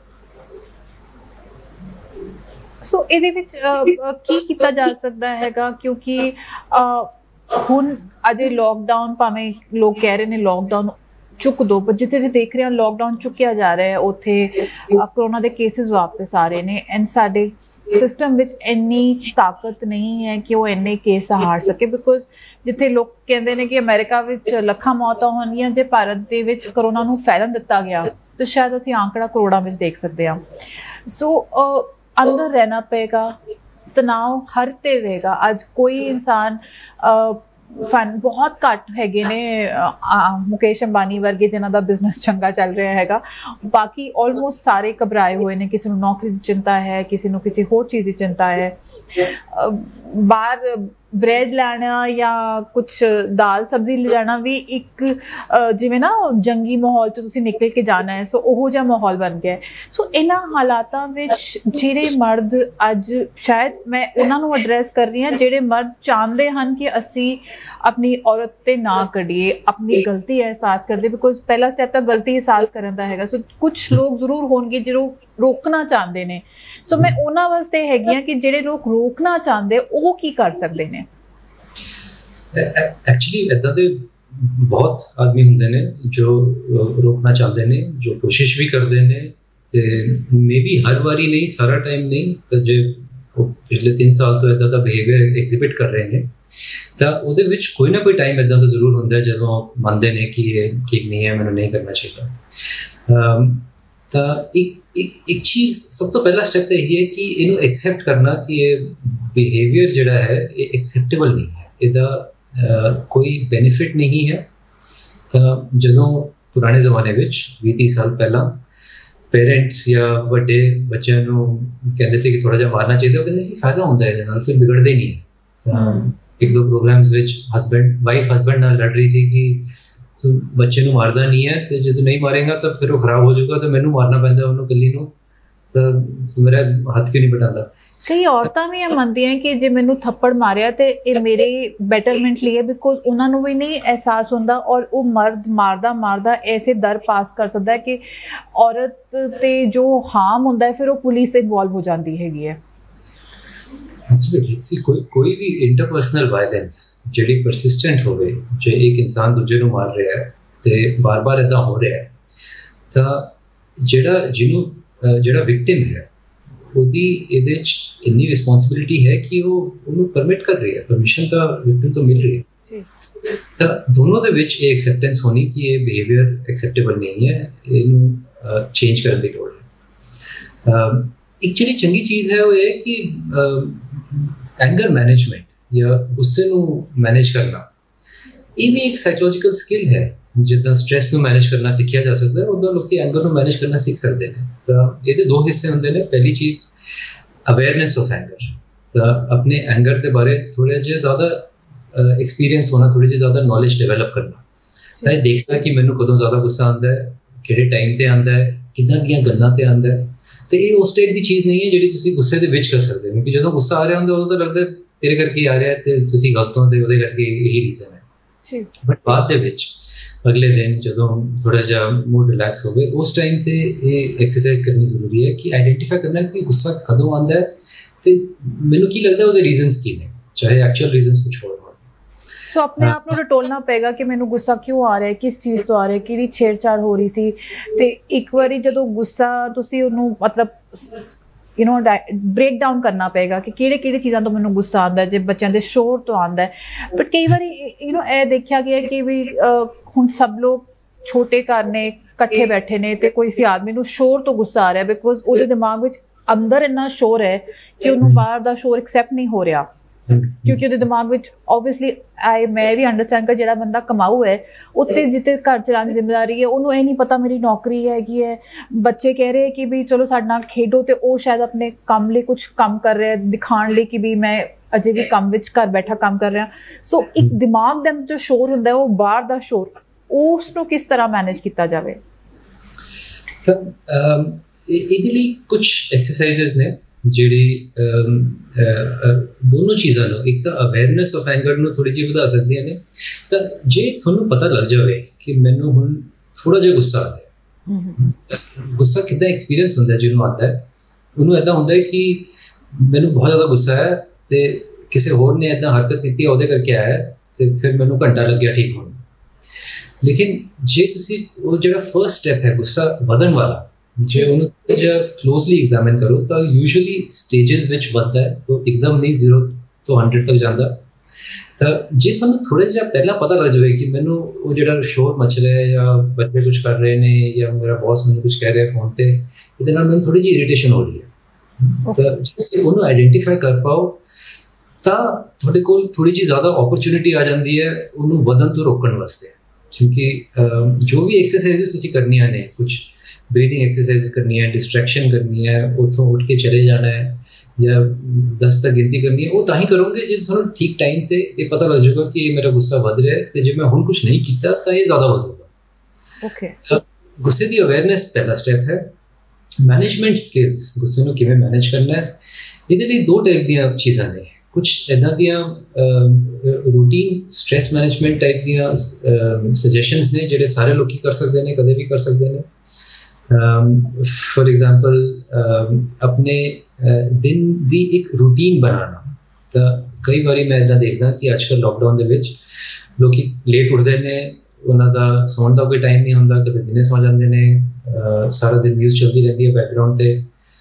ਸੋ ਇਹਦੇ ਵਿੱਚ ਕੀ ਕੀਤਾ ਜਾ ਸਕਦਾ ਹੈਗਾ, ਕਿਉਂਕਿ ਹੁਣ ਅਜੇ ਲੋਕਡਾਊਨ, ਭਾਵੇਂ ਲੋਕ ਕਹਿ ਰਹੇ ਨੇ ਲੋਕਡਾਊਨ ਚੁੱਕ ਦੋ, ਪਰ ਜਿੱਥੇ ਦੇਖ ਰਹੇ ਹਾਂ ਲੋਕਡਾਊਨ ਚੁੱਕਿਆ ਜਾ ਰਿਹਾ ਹੈ ਉੱਥੇ ਕਰੋਨਾ ਦੇ ਕੇਸਿਸ ਵਾਪਸ ਆ ਰਹੇ ਨੇ। ਐਂਡ ਸਾਡੇ ਸਿਸਟਮ ਵਿੱਚ ਇੰਨੀ ਤਾਕਤ ਨਹੀਂ ਹੈ ਕਿ ਉਹ ਇੰਨੇ ਕੇਸ ਸਹਾਰ ਸਕੇ, ਬਿਕੋਜ਼ ਜਿੱਥੇ ਲੋਕ ਕਹਿੰਦੇ ਨੇ ਕਿ ਅਮਰੀਕਾ ਵਿੱਚ ਲੱਖਾਂ ਮੌਤਾਂ ਹੋਣਗੀਆਂ, ਜੇ ਭਾਰਤ ਦੇ ਵਿੱਚ ਕਰੋਨਾ ਨੂੰ ਫੈਲਣ ਦਿੱਤਾ ਗਿਆ ਤਾਂ ਸ਼ਾਇਦ ਅਸੀਂ ਆંકੜਾ ਕਰੋੜਾਂ ਵਿੱਚ ਦੇਖ ਸਕਦੇ ਹਾਂ। ਸੋ ਅੰਦਰ ਰਹਿਣਾ ਪਏਗਾ, ਤਣਾਅ ਹਰ ਤੇ ਰਹੇਗਾ। ਅੱਜ ਕੋਈ ਇਨਸਾਨ ਫਨ ਬਹੁਤ ਘੱਟ ਹੈਗੇ ਨੇ, ਮੁਕੇਸ਼ ਅੰਬਾਨੀ ਵਰਗੇ ਜਿਨ੍ਹਾਂ ਦਾ ਬਿਜ਼ਨਸ ਚੰਗਾ ਚੱਲ ਰਿਹਾ ਹੈਗਾ, ਬਾਕੀ ਆਲਮੋਸਟ ਸਾਰੇ ਘਬਰਾਏ ਹੋਏ ਨੇ। ਕਿਸੇ ਨੂੰ ਨੌਕਰੀ ਦੀ ਚਿੰਤਾ ਹੈ, ਕਿਸੇ ਨੂੰ ਕਿਸੇ ਹੋਰ ਚੀਜ਼ ਦੀ ਚਿੰਤਾ ਹੈ। ਬਾਹਰ ਬ੍ਰੈਡ ਲੈਣਾ ਜਾਂ ਕੁਛ ਦਾਲ ਸਬਜ਼ੀ ਲਿਜਾਣਾ ਵੀ ਇੱਕ ਜਿਵੇਂ ਨਾ ਜੰਗੀ ਮਾਹੌਲ 'ਚ ਤੁਸੀਂ ਨਿਕਲ ਕੇ ਜਾਣਾ ਹੈ, ਸੋ ਉਹੋ ਜਿਹਾ ਮਾਹੌਲ ਬਣ ਗਿਆ। ਸੋ ਇਹਨਾਂ ਹਾਲਾਤਾਂ ਵਿੱਚ ਜਿਹੜੇ ਮਰਦ, ਅੱਜ ਸ਼ਾਇਦ ਮੈਂ ਉਹਨਾਂ ਨੂੰ ਐਡਰੈਸ ਕਰ ਰਹੀ ਹਾਂ ਜਿਹੜੇ ਮਰਦ ਚਾਹੁੰਦੇ ਹਨ ਕਿ ਅਸੀਂ ਆਪਣੀ ਔਰਤ 'ਤੇ ਨਾ ਕੱਢੀਏ, ਆਪਣੀ ਗਲਤੀ ਅਹਿਸਾਸ ਕਰਦੇ, ਬਿਕੋਜ਼ ਪਹਿਲਾ ਸਟੈਪ ਤਾਂ ਗਲਤੀ ਅਹਿਸਾਸ ਕਰਨ ਦਾ ਹੈਗਾ। ਸੋ ਕੁਛ ਲੋਕ ਜ਼ਰੂਰ ਹੋਣਗੇ ਜਿਹੜੇ ਰੋਕਣਾ ਚਾਹੁੰਦੇ ਨੇ। ਸੋ ਮੈਂ ਉਹਨਾਂ ਵਾਸਤੇ ਹੈਗੀ ਹਾਂ ਕਿ ਜਿਹੜੇ ਲੋਕ ਰੋਕਣਾ ਚਾਹੁੰਦੇ ਉਹ ਕੀ ਕਰ ਸਕਦੇ ਨੇ। ਐਕਚੁਅਲੀ ਇੱਦਾਂ ਦੇ ਬਹੁਤ ਆਦਮੀ ਹੁੰਦੇ ਨੇ ਜੋ ਰੋਕਣਾ ਚਾਹੁੰਦੇ ਨੇ, ਜੋ ਕੋਸ਼ਿਸ਼ ਵੀ ਕਰਦੇ ਨੇ, ਤੇ ਮੇਬੀ ਹਰ ਵਾਰੀ ਨਹੀਂ, ਸਾਰਾ ਟਾਈਮ ਨਹੀਂ, ਤਾਂ ਜੇ ਉਹ ਪਿਛਲੇ 3 ਸਾਲ ਤੋਂ ਇੱਦਾਂ ਦਾ ਬਿਹੇਵੀਅਰ ਐਗਜ਼ਿਬਿਟ ਕਰ ਰਹੇ ਨੇ ਤਾਂ ਉਹਦੇ ਵਿੱਚ ਕੋਈ ਨਾ ਕੋਈ ਟਾਈਮ ਇੱਦਾਂ ਦਾ ਜ਼ਰੂਰ ਹੁੰਦਾ ਜਦੋਂ ਮੰਨਦੇ ਨੇ ਕਿ ਇਹ ਠੀਕ ਨਹੀਂ ਹੈ, ਮੈਨੂੰ ਨਹੀਂ ਕਰਨਾ ਚਾਹੀਦਾ। ਤਾਂ ਇੱਕ ਚੀਜ਼ ਸਭ ਤੋਂ ਪਹਿਲਾ ਸਟੈਪ ਤਾਂ ਇਹ ਹੈ ਕਿ ਇਹਨੂੰ ਐਕਸੈਪਟ ਕਰਨਾ ਕਿ ਇਹ ਬਿਹੇਵੀਅਰ ਜਿਹੜਾ ਹੈ ਇਹ ਐਕਸੈਪਟੇਬਲ ਨਹੀਂ ਹੈ, ਇਹਦਾ ਕੋਈ ਬੈਨੀਫਿਟ ਨਹੀਂ ਹੈ। ਤਾਂ ਜਦੋਂ ਪੁਰਾਣੇ ਜ਼ਮਾਨੇ ਵਿੱਚ 20-30 ਸਾਲ ਪਹਿਲਾਂ ਪੇਰੈਂਟਸ ਜਾਂ ਵੱਡੇ ਬੱਚਿਆਂ ਨੂੰ ਕਹਿੰਦੇ ਸੀ ਕਿ ਥੋੜ੍ਹਾ ਜਿਹਾ ਮਾਰਨਾ ਚਾਹੀਦਾ, ਉਹ ਕਹਿੰਦੇ ਸੀ ਫਾਇਦਾ ਹੁੰਦਾ ਇਹਦੇ ਨਾਲ, ਫਿਰ ਵਿਗੜਦੇ ਨਹੀਂ ਹੈ। ਤਾਂ ਇੱਕ ਦੋ ਪ੍ਰੋਗਰਾਮਸ ਵਿੱਚ ਹਸਬੈਂਡ ਨਾਲ ਲੜ ਰਹੀ ਸੀ ਕਿ ਤੂੰ ਬੱਚੇ ਨੂੰ ਮਾਰਦਾ ਨਹੀਂ ਹੈ ਤੇ ਜੇ ਤੂੰ ਨਹੀਂ ਮਾਰੇਗਾ ਤਾਂ ਫਿਰ ਉਹ ਖਰਾਬ ਹੋ ਜਾਊਗਾ, ਤਾਂ ਮੈਨੂੰ ਮਾਰਨਾ ਪੈਂਦਾ ਉਹਨੂੰ ਇਕੱਲੀ ਨੂੰ, ਤਾਂ ਮੇਰਾ ਹੱਥ ਕਿਉਂ ਨਹੀਂ ਬਟਾਉਂਦਾ। ਕਈ ਔਰਤਾਂ ਵੀ ਇਹ ਮੰਨਦੀਆਂ ਕਿ ਜੇ ਮੈਨੂੰ ਥੱਪੜ ਮਾਰਿਆ ਤੇ ਇਹ ਮੇਰੇ ਬੈਟਰਮੈਂਟ ਲਈ ਹੈ, ਬਿਕੋਜ਼ ਉਹਨਾਂ ਨੂੰ ਵੀ ਨਹੀਂ ਅਹਿਸਾਸ ਹੁੰਦਾ ਔਰ ਉਹ ਮਰਦ ਮਾਰਦਾ ਐਸੇ ਦਰ ਪਾਸ ਕਰ ਸਕਦਾ ਹੈ ਕਿ ਔਰਤ ਤੇ ਜੋ ਹਾਰਮ ਹੁੰਦਾ ਹੈ ਫਿਰ ਉਹ ਪੁਲਿਸ ਇਨਵੋਲਵ ਹੋ ਜਾਂਦੀ ਹੈਗੀ ਹੈ। ਕੋਈ ਵੀ ਇੰਟਰਪਰਸਨਲ ਵਾਇਲੈਂਸ ਜਿਹੜੀ ਪਰਸਿਸਟੈਂਟ ਹੋਵੇ, ਜੇ ਇੱਕ ਇਨਸਾਨ ਦੂਜੇ ਨੂੰ ਮਾਰ ਰਿਹਾ ਹੈ ਤੇ ਬਾਰ-ਬਾਰ ਇੱਦਾਂ ਹੋ ਰਿਹਾ ਹੈ, ਤਾਂ ਜਿਹੜਾ ਵਿਕਟਿਮ ਹੈ ਉਹਦੀ ਇਹਦੇ 'ਚ ਇੰਨੀ ਰਿਸਪੌਂਸਿਬਿਲਿਟੀ ਹੈ ਕਿ ਉਹ ਉਹਨੂੰ ਪਰਮਿਟ ਕਰ ਰਹੀ ਹੈ, ਪਰਮਿਸ਼ਨ ਤਾਂ ਵਿਕਟਿਮ ਤੋਂ ਮਿਲ ਰਹੀ ਹੈ। ਤਾਂ ਦੋਨੋਂ ਦੇ ਵਿੱਚ ਇਹ ਐਕਸੈਪਟੈਂਸ ਹੋਣੀ ਕਿ ਇਹ ਬਿਹੇਵੀਅਰ ਐਕਸੈਪਟੇਬਲ ਨਹੀਂ ਹੈ, ਇਹਨੂੰ ਚੇਂਜ ਕਰਨ ਦੀ ਲੋੜ ਹੈ। ਇੱਕ ਜਿਹੜੀ ਚੰਗੀ ਚੀਜ਼ ਹੈ ਉਹ ਇਹ ਕਿ ਐਂਗਰ ਮੈਨੇਜਮੈਂਟ ਜਾਂ ਗੁੱਸੇ ਨੂੰ ਮੈਨੇਜ ਕਰਨਾ, ਇਹ ਵੀ ਇੱਕ ਸਾਈਕੋਲੋਜੀਕਲ ਸਕਿੱਲ ਹੈ। ਜਿੱਦਾਂ ਸਟ੍ਰੈਸ ਨੂੰ ਮੈਨੇਜ ਕਰਨਾ ਸਿੱਖਿਆ ਜਾ ਸਕਦਾ ਹੈ, ਉੱਦਾਂ ਲੋਕੀ ਐਂਗਰ ਨੂੰ ਮੈਨੇਜ ਕਰਨਾ ਸਿੱਖ ਸਕਦੇ ਨੇ। ਤਾਂ ਇਹਦੇ 2 ਹਿੱਸੇ ਹੁੰਦੇ ਨੇ। ਪਹਿਲੀ ਚੀਜ਼ ਅਵੇਅਰਨੈਸ ਆਫ ਐਂਗਰ, ਤਾਂ ਆਪਣੇ ਐਂਗਰ ਦੇ ਬਾਰੇ ਥੋੜ੍ਹਾ ਜਿਹਾ ਜ਼ਿਆਦਾ ਐਕਸਪੀਰੀਅੰਸ ਹੋਣਾ, ਥੋੜ੍ਹੀ ਜਿਹੀ ਜ਼ਿਆਦਾ ਨੌਲੇਜ ਡਿਵੈਲਪ ਕਰਨਾ, ਤਾਂ ਇਹ ਦੇਖਣਾ ਕਿ ਮੈਨੂੰ ਕਦੋਂ ਜ਼ਿਆਦਾ ਗੁੱਸਾ ਆਉਂਦਾ ਹੈ, ਕਿਹੜੇ ਟਾਈਮ 'ਤੇ ਆਉਂਦਾ ਹੈ, ਕਿੱਦਾਂ ਦੀਆਂ ਗੱਲਾਂ 'ਤੇ ਆਉਂਦਾ ਹੈ। ਤੇ ਇਹ ਉਸ ਟਾਈਪ ਦੀ ਚੀਜ਼ ਨਹੀਂ ਹੈ ਜਿਹੜੀ ਤੁਸੀਂ ਗੁੱਸੇ ਦੇ ਵਿੱਚ ਕਰ ਸਕਦੇ ਹੋ, ਕਿਉਂਕਿ ਜਦੋਂ ਗੁੱਸਾ ਆ ਰਿਹਾ ਹੁੰਦਾ ਉਦੋਂ ਤਾਂ ਲੱਗਦਾ ਤੇਰੇ ਕਰਕੇ ਆ ਰਿਹਾ ਤੇ ਤੁਸੀਂ ਗਲਤ ਹੋ, ਤੇ ਉਹਦੇ ਕਰਕੇ ਇਹੀ ਰੀਜ਼ਨ ਹੈ। ਬਟ ਬਾਅਦ ਦੇ ਵਿੱਚ ਅਗਲੇ ਦਿਨ ਜਦੋਂ ਥੋੜਾ ਜਿਹਾ ਮੂਡ ਰਿਲੈਕਸ ਹੋਵੇ, ਉਸ ਟਾਈਮ ਤੇ ਇਹ ਐਕਸਰਸਾਈਜ਼ ਕਰਨੀ ਜ਼ਰੂਰੀ ਹੈ ਕਿ ਆਈਡੈਂਟੀਫਾਈ ਕਰਨਾ ਕਿ ਗੁੱਸਾ ਕਦੋਂ ਆਉਂਦਾ ਹੈ ਤੇ ਮੈਨੂੰ ਕੀ ਲੱਗਦਾ ਉਹਦੇ ਰੀਜ਼ਨਸ ਕੀ ਨੇ, ਚਾਹੇ ਐਕਚੁਅਲ ਰੀਜ਼ਨਸ ਕੁਝ ਹੋਰ ਹੋਣ। ਸੋ ਆਪਣੇ ਆਪ ਨੂੰ ਰਟੋਲਣਾ ਪਏਗਾ ਕਿ ਮੈਨੂੰ ਗੁੱਸਾ ਕਿਉਂ ਆ ਰਿਹਾ, ਕਿਸ ਚੀਜ਼ ਤੋਂ ਆ ਰਿਹਾ, ਕਿਹੜੀ ਛੇੜਛਾੜ ਹੋ ਰਹੀ ਸੀ। ਤੇ ਇੱਕ ਵਾਰੀ ਜਦੋਂ ਗੁੱਸਾ ਤੁਸੀਂ ਉਹਨੂੰ ਮਤਲਬ ਬ੍ਰੇਕ ਡਾਊਨ ਕਰਨਾ ਪਏਗਾ ਕਿ ਕਿਹੜੇ ਚੀਜ਼ਾਂ ਤੋਂ ਮੈਨੂੰ ਗੁੱਸਾ ਆਉਂਦਾ, ਜੇ ਬੱਚਿਆਂ ਦੇ ਸ਼ੋਰ ਤੋਂ ਆਉਂਦਾ ਹੈ। ਬਟ ਕਈ ਵਾਰੀ ਇਹ ਦੇਖਿਆ ਗਿਆ ਕਿ ਵੀ ਹੁਣ ਸਭ ਲੋਕ ਛੋਟੇ ਘਰ ਨੇ, ਇਕੱਠੇ ਬੈਠੇ ਨੇ ਤੇ ਕੋਈ ਆਦਮੀ ਨੂੰ ਸ਼ੋਰ ਤੋਂ ਗੁੱਸਾ ਆ ਰਿਹਾ, ਬਿਕੋਜ਼ ਉਹਦੇ ਦਿਮਾਗ ਵਿੱਚ ਅੰਦਰ ਇੰਨਾ ਸ਼ੋਰ ਹੈ ਕਿ ਉਹਨੂੰ ਬਾਹਰ ਦਾ ਸ਼ੋਰ ਐਕਸੈਪਟ ਨਹੀਂ ਹੋ ਰਿਹਾ, ਕਿਉਂਕਿ ਉਹਦੇ ਦਿਮਾਗ ਵਿੱਚ ਓਬਵੀਅਸਲੀ ਮੈਂ ਵੀ ਅੰਡਰਸਟੈਂਡ ਕਰ ਜਿਹੜਾ ਬੰਦਾ ਕਮਾਊ ਹੈ ਉੱਤੇ ਜਿੱਤੇ ਘਰ ਚਲਾਉਣ ਦੀ ਜ਼ਿੰਮੇਵਾਰੀ ਹੈ, ਉਹਨੂੰ ਇਹ ਨਹੀਂ ਪਤਾ ਮੇਰੀ ਨੌਕਰੀ ਹੈਗੀ ਹੈ। ਬੱਚੇ ਕਹਿ ਰਹੇ ਕਿ ਵੀ ਚਲੋ ਸਾਡੇ ਨਾਲ ਖੇਡੋ, ਤੇ ਉਹ ਸ਼ਾਇਦ ਆਪਣੇ ਕੰਮ ਲਈ ਕੁਝ ਕੰਮ ਕਰ ਰਿਹਾ, ਦਿਖਾਉਣ ਲਈ ਕਿ ਵੀ ਮੈਂ ਅਜੇ ਵੀ ਕੰਮ ਵਿੱਚ ਘਰ ਬੈਠਾ ਕੰਮ ਕਰ ਰਿਹਾ। ਸੋ ਇੱਕ ਦਿਮਾਗ ਦੇ ਅੰਦਰ ਜੋ ਸ਼ੋਰ ਹੁੰਦਾ ਉਹ ਬਾਹਰ ਦਾ ਸ਼ੋਰ, ਉਸ ਨੂੰ ਕਿਸ ਤਰ੍ਹਾਂ ਮੈਨੇਜ ਕੀਤਾ ਜਾਵੇ? ਇਹਦੇ ਲਈ ਕੁਝ ਐਕਸਰਸਾਈਜ਼ਸ ਨੇ ਜਿਹੜੀ ਦੋਨੋਂ ਚੀਜ਼ਾਂ ਨੂੰ, ਇੱਕ ਤਾਂ ਅਵੇਅਰਨੈਸ ਆਫ ਐਂਗਰ ਨੂੰ ਥੋੜੀ ਜਿਹੀ ਵਧਾ ਸਕਦੀਆਂ ਨੇ। ਤਾਂ ਜੇ ਤੁਹਾਨੂੰ ਪਤਾ ਲੱਗ ਜਾਵੇ ਕਿ ਮੈਨੂੰ ਹੁਣ ਥੋੜਾ ਜਿਹਾ ਗੁੱਸਾ ਆ ਰਿਹਾ, ਗੁੱਸਾ ਕਿੱਦਾਂ ਐਕਸਪੀਰੀਅੰਸ ਹੁੰਦਾ ਜਿਹਨੂੰ ਆਉਂਦਾ ਹੈ, ਉਹਨੂੰ ਇੱਦਾਂ ਹੁੰਦਾ ਹੈ ਕਿ ਮੈਨੂੰ ਬਹੁਤ ਜ਼ਿਆਦਾ ਗੁੱਸਾ ਹੈ ਤੇ ਕਿਸੇ ਹੋਰ ਨੇ ਇੱਦਾਂ ਹਰਕਤ ਕੀਤੀ ਹੈ ਉਹਦੇ ਕਰਕੇ ਆਇਆ ਤੇ ਫਿਰ ਮੈਨੂੰ ਘੰਟਾ ਲੱਗਿਆ ਠੀਕ ਹੋਣ। ਲੇਕਿਨ ਜੇ ਤੁਸੀਂ ਉਹ ਜਿਹੜਾ ਫਰਸਟ ਸਟੈਪ ਹੈ ਗੁੱਸਾ ਵਧਣ ਵਾਲਾ, ਜੇ ਉਹਨੂੰ ਜੇ ਕਲੋਜ਼ਲੀ ਐਗਜ਼ਾਮਿਨ ਕਰੋ ਤਾਂ ਯੂਜੂਅਲੀ ਸਟੇਜਸ ਵਿੱਚ ਵੱਧਦਾ ਹੈ, ਉਹ ਇੱਕਦਮ ਨਹੀਂ 0 ਤੋਂ 100 ਤੱਕ ਜਾਂਦਾ। ਤਾਂ ਜੇ ਤੁਹਾਨੂੰ ਥੋੜ੍ਹਾ ਜਿਹਾ ਪਹਿਲਾਂ ਪਤਾ ਲੱਗ ਜਾਵੇ ਕਿ ਮੈਨੂੰ ਉਹ ਜਿਹੜਾ ਸ਼ੋਰ ਮਚ ਰਿਹਾ ਹੈ ਜਾਂ ਬੱਚੇ ਕੁਝ ਕਰ ਰਹੇ ਨੇ ਜਾਂ ਮੇਰਾ ਬੌਸ ਮੈਨੂੰ ਕੁਝ ਕਹਿ ਰਿਹਾ ਫੋਨ 'ਤੇ, ਇਹਦੇ ਨਾਲ ਮੈਨੂੰ ਥੋੜ੍ਹੀ ਜਿਹੀ ਇਰੀਟੇਸ਼ਨ ਹੋ ਰਹੀ ਹੈ, ਤਾਂ ਜੇ ਤੁਸੀਂ ਉਹਨੂੰ ਆਈਡੈਂਟੀਫਾਈ ਕਰ ਪਾਓ ਤਾਂ ਤੁਹਾਡੇ ਕੋਲ ਥੋੜ੍ਹੀ ਜਿਹੀ ਜ਼ਿਆਦਾ ਓਪਰਚੁਨਿਟੀ ਆ ਜਾਂਦੀ ਹੈ ਉਹਨੂੰ ਵਧਣ ਤੋਂ ਰੋਕਣ ਵਾਸਤੇ। ਕਿਉਂਕਿ ਜੋ ਵੀ ਐਕਸਰਸਾਈਜ਼ ਤੁਸੀਂ ਕਰਨੀਆਂ ਨੇ, ਕੁਝ ਬਰੀਥਿੰਗ ਐਕਸਰਸਾਈਜ਼ ਕਰਨੀ ਹੈ, ਡਿਸਟਰੈਕਸ਼ਨ ਕਰਨੀ ਹੈ, ਉੱਥੋਂ ਉੱਠ ਕੇ ਚਲੇ ਜਾਣਾ ਹੈ ਜਾਂ 10 ਤੱਕ ਗਿਣਤੀ ਕਰਨੀ ਹੈ, ਉਹ ਤਾਂ ਹੀ ਕਰੋਗੇ ਜੇ ਤੁਹਾਨੂੰ ਠੀਕ ਟਾਈਮ 'ਤੇ ਇਹ ਪਤਾ ਲੱਗ ਜਾਊਗਾ ਕਿ ਇਹ ਮੇਰਾ ਗੁੱਸਾ ਵੱਧ ਰਿਹਾ ਹੈ ਤੇ ਜੇ ਮੈਂ ਹੁਣ ਕੁਝ ਨਹੀਂ ਕੀਤਾ ਤਾਂ ਇਹ ਜ਼ਿਆਦਾ ਵਧੂਗਾ। ਗੁੱਸੇ ਦੀ ਅਵੇਅਰਨੈਸ ਪਹਿਲਾ ਸਟੈਪ ਹੈ। ਮੈਨੇਜਮੈਂਟ ਸਕਿੱਲਸ, ਗੁੱਸੇ ਨੂੰ ਕਿਵੇਂ ਮੈਨੇਜ ਕਰਨਾ ਹੈ, ਇਹਦੇ ਲਈ 2 ਟਾਈਪ ਦੀਆਂ ਚੀਜ਼ਾਂ ਨੇ। ਕੁਝ ਇੱਦਾਂ ਦੀਆਂ ਰੂਟੀਨ ਸਟ੍ਰੈਸ ਮੈਨੇਜਮੈਂਟ ਟਾਈਪ ਦੀਆਂ ਸੁਜੈਸ਼ਨਸ ਨੇ ਜਿਹੜੇ ਸਾਰੇ ਲੋਕੀ ਕਰ ਸਕਦੇ ਨੇ, ਕਦੇ ਵੀ ਕਰ ਸਕਦੇ ਨੇ। ਫॉर एग्जांपल अपने दिन ਦੀ ਇੱਕ ਰੂਟੀਨ ਬਣਾਉਣਾ। ਤਾਂ ਕਈ ਵਾਰੀ ਮੈਂ ਇੱਦਾਂ ਦੇਖਦਾ ਕਿ ਅੱਜ ਕੱਲ੍ਹ ਲੋਕਡਾਊਨ ਦੇ ਵਿੱਚ ਲੋਕੀ ਲੇਟ ਉੱਠਦੇ ਨੇ, ਉਹਨਾਂ ਦਾ ਸੌਣ ਦਾ ਕੋਈ ਟਾਈਮ ਨਹੀਂ ਹੁੰਦਾ, ਕਦੇ ਦਿਨੇ ਸੌ ਜਾਂਦੇ ਨੇ, ਸਾਰਾ ਦਿਨ ਨਿਊਜ਼ ਚੱਲਦੀ ਰਹਿੰਦੀ ਹੈ ਬੈਕਗਰਾਉਂਡ ਤੇ।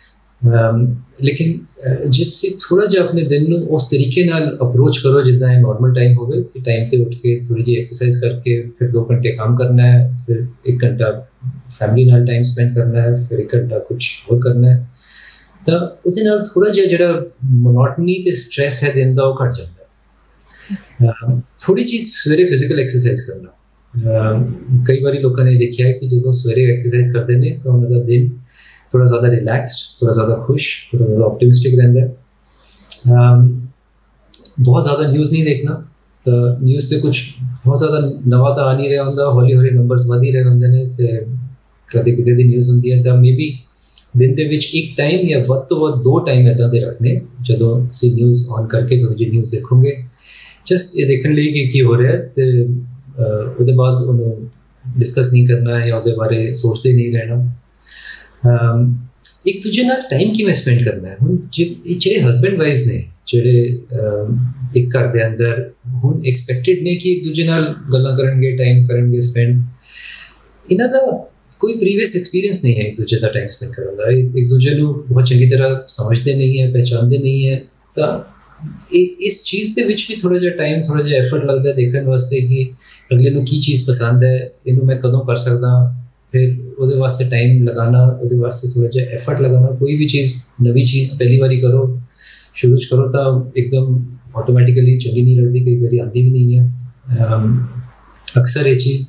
ਲੇਕਿਨ ਜੇ ਤੁਸੀਂ ਥੋੜ੍ਹਾ ਜਿਹਾ ਆਪਣੇ ਦਿਨ ਨੂੰ ਉਸ ਤਰੀਕੇ ਨਾਲ ਅਪਰੋਚ ਕਰੋ ਜਿੱਦਾਂ ਇਹ ਨੋਰਮਲ ਟਾਈਮ ਹੋਵੇ, ਕਿ ਟਾਈਮ 'ਤੇ ਉੱਠ ਕੇ ਥੋੜ੍ਹੀ ਜਿਹੀ ਐਕਸਰਸਾਈਜ਼ ਕਰਕੇ ਫਿਰ 2 ਘੰਟੇ ਕੰਮ ਕਰਨਾ ਹੈ, ਫਿਰ 1 ਘੰਟਾ ਫੈਮਿਲੀ ਨਾਲ ਟਾਈਮ ਸਪੈਂਡ ਕਰਨਾ ਹੈ, ਫਿਰ 1 ਘੰਟਾ ਕੁਛ ਹੋਰ ਕਰਨਾ ਹੈ, ਤਾਂ ਉਹਦੇ ਨਾਲ ਥੋੜ੍ਹਾ ਜਿਹਾ ਜਿਹੜਾ ਮੋਨੋਟਨੀ ਤੇ ਸਟ੍ਰੈਸ ਹੈ ਦਿਨ ਦਾ ਉਹ ਘੱਟ ਜਾਂਦਾ ਹੈ। ਥੋੜ੍ਹੀ ਜਿਹੀ ਸਵੇਰੇ ਫਿਜ਼ੀਕਲ ਐਕਸਰਸਾਈਜ਼ ਕਰਨਾ। ਕਈ ਵਾਰੀ ਲੋਕਾਂ ਨੇ ਦੇਖਿਆ ਹੈ ਕਿ ਜਦੋਂ ਸਵੇਰੇ ਐਕਸਰਸਾਈਜ਼ ਕਰਦੇ ਨੇ ਤਾਂ ਉਹਨਾਂ ਦਾ ਦਿਨ थोड़ा ज़्यादा रिलैक्सड, थोड़ा ज़्यादा खुश, थोड़ा ज़्यादा ऑप्टिमिस्टिक रहता है। बहुत ज़्यादा न्यूज़ नहीं देखना, तो न्यूज़ से कुछ बहुत ज़्यादा नवा तो आ नहीं रहा होंगे, हौली हौली नंबर्स वध ही रहे होंगे ने, तो कदे किते दी न्यूज़ होंगी है तो मे बी दिन दे विच एक टाइम या वध तो वध 2 टाइम इदां दे रखने जदों सी न्यूज़ ऑन करके थोड़ी जी न्यूज़ देखोगे, जस्ट ये देखने लिए कि हो रहा है, तो उसके बाद उन्होंने डिस्कस नहीं करना या उसके बारे सोचते नहीं रहना। एक दूजे नाल टाइम किवें स्पेंड करना है। हुण जिहड़े हसबैंड वाइफ ने जिहड़े एक घर दे अंदर हुण एक्सपैक्टेड ने कि एक दूजे नाल गल्लां करनगे, टाइम करनगे स्पेंड, इन्हां दा कोई प्रीवियस एक्सपीरियंस नहीं है एक दूजे दा टाइम स्पेंड करन दा, एक दूजे नूं बहुत चंगी तरह समझते नहीं है, पहचानते नहीं है, तां इस चीज़ दे विच भी थोड़ा जिहा टाइम, थोड़ा जिहा एफर्ट लगदा देखण वास्ते कि अगले नूं की चीज़ पसंद है, इहनूं मैं कदों कर सकदा, फिर ਉਹਦੇ ਵਾਸਤੇ ਟਾਈਮ ਲਗਾਉਣਾ, ਉਹਦੇ ਵਾਸਤੇ ਥੋੜ੍ਹਾ ਜਿਹਾ ਐਫਰਟ ਲਗਾਉਣਾ। ਕੋਈ ਵੀ ਚੀਜ਼, ਨਵੀਂ ਚੀਜ਼ ਪਹਿਲੀ ਵਾਰੀ ਕਰੋ, ਸ਼ੁਰੂ 'ਚ ਕਰੋ ਤਾਂ ਇੱਕਦਮ ਆਟੋਮੈਟਿਕਲੀ ਚੰਗੀ ਨਹੀਂ ਲੱਗਦੀ, ਕਈ ਵਾਰੀ ਆਉਂਦੀ ਵੀ ਨਹੀਂ ਹੈ। ਅਕਸਰ ਇਹ ਚੀਜ਼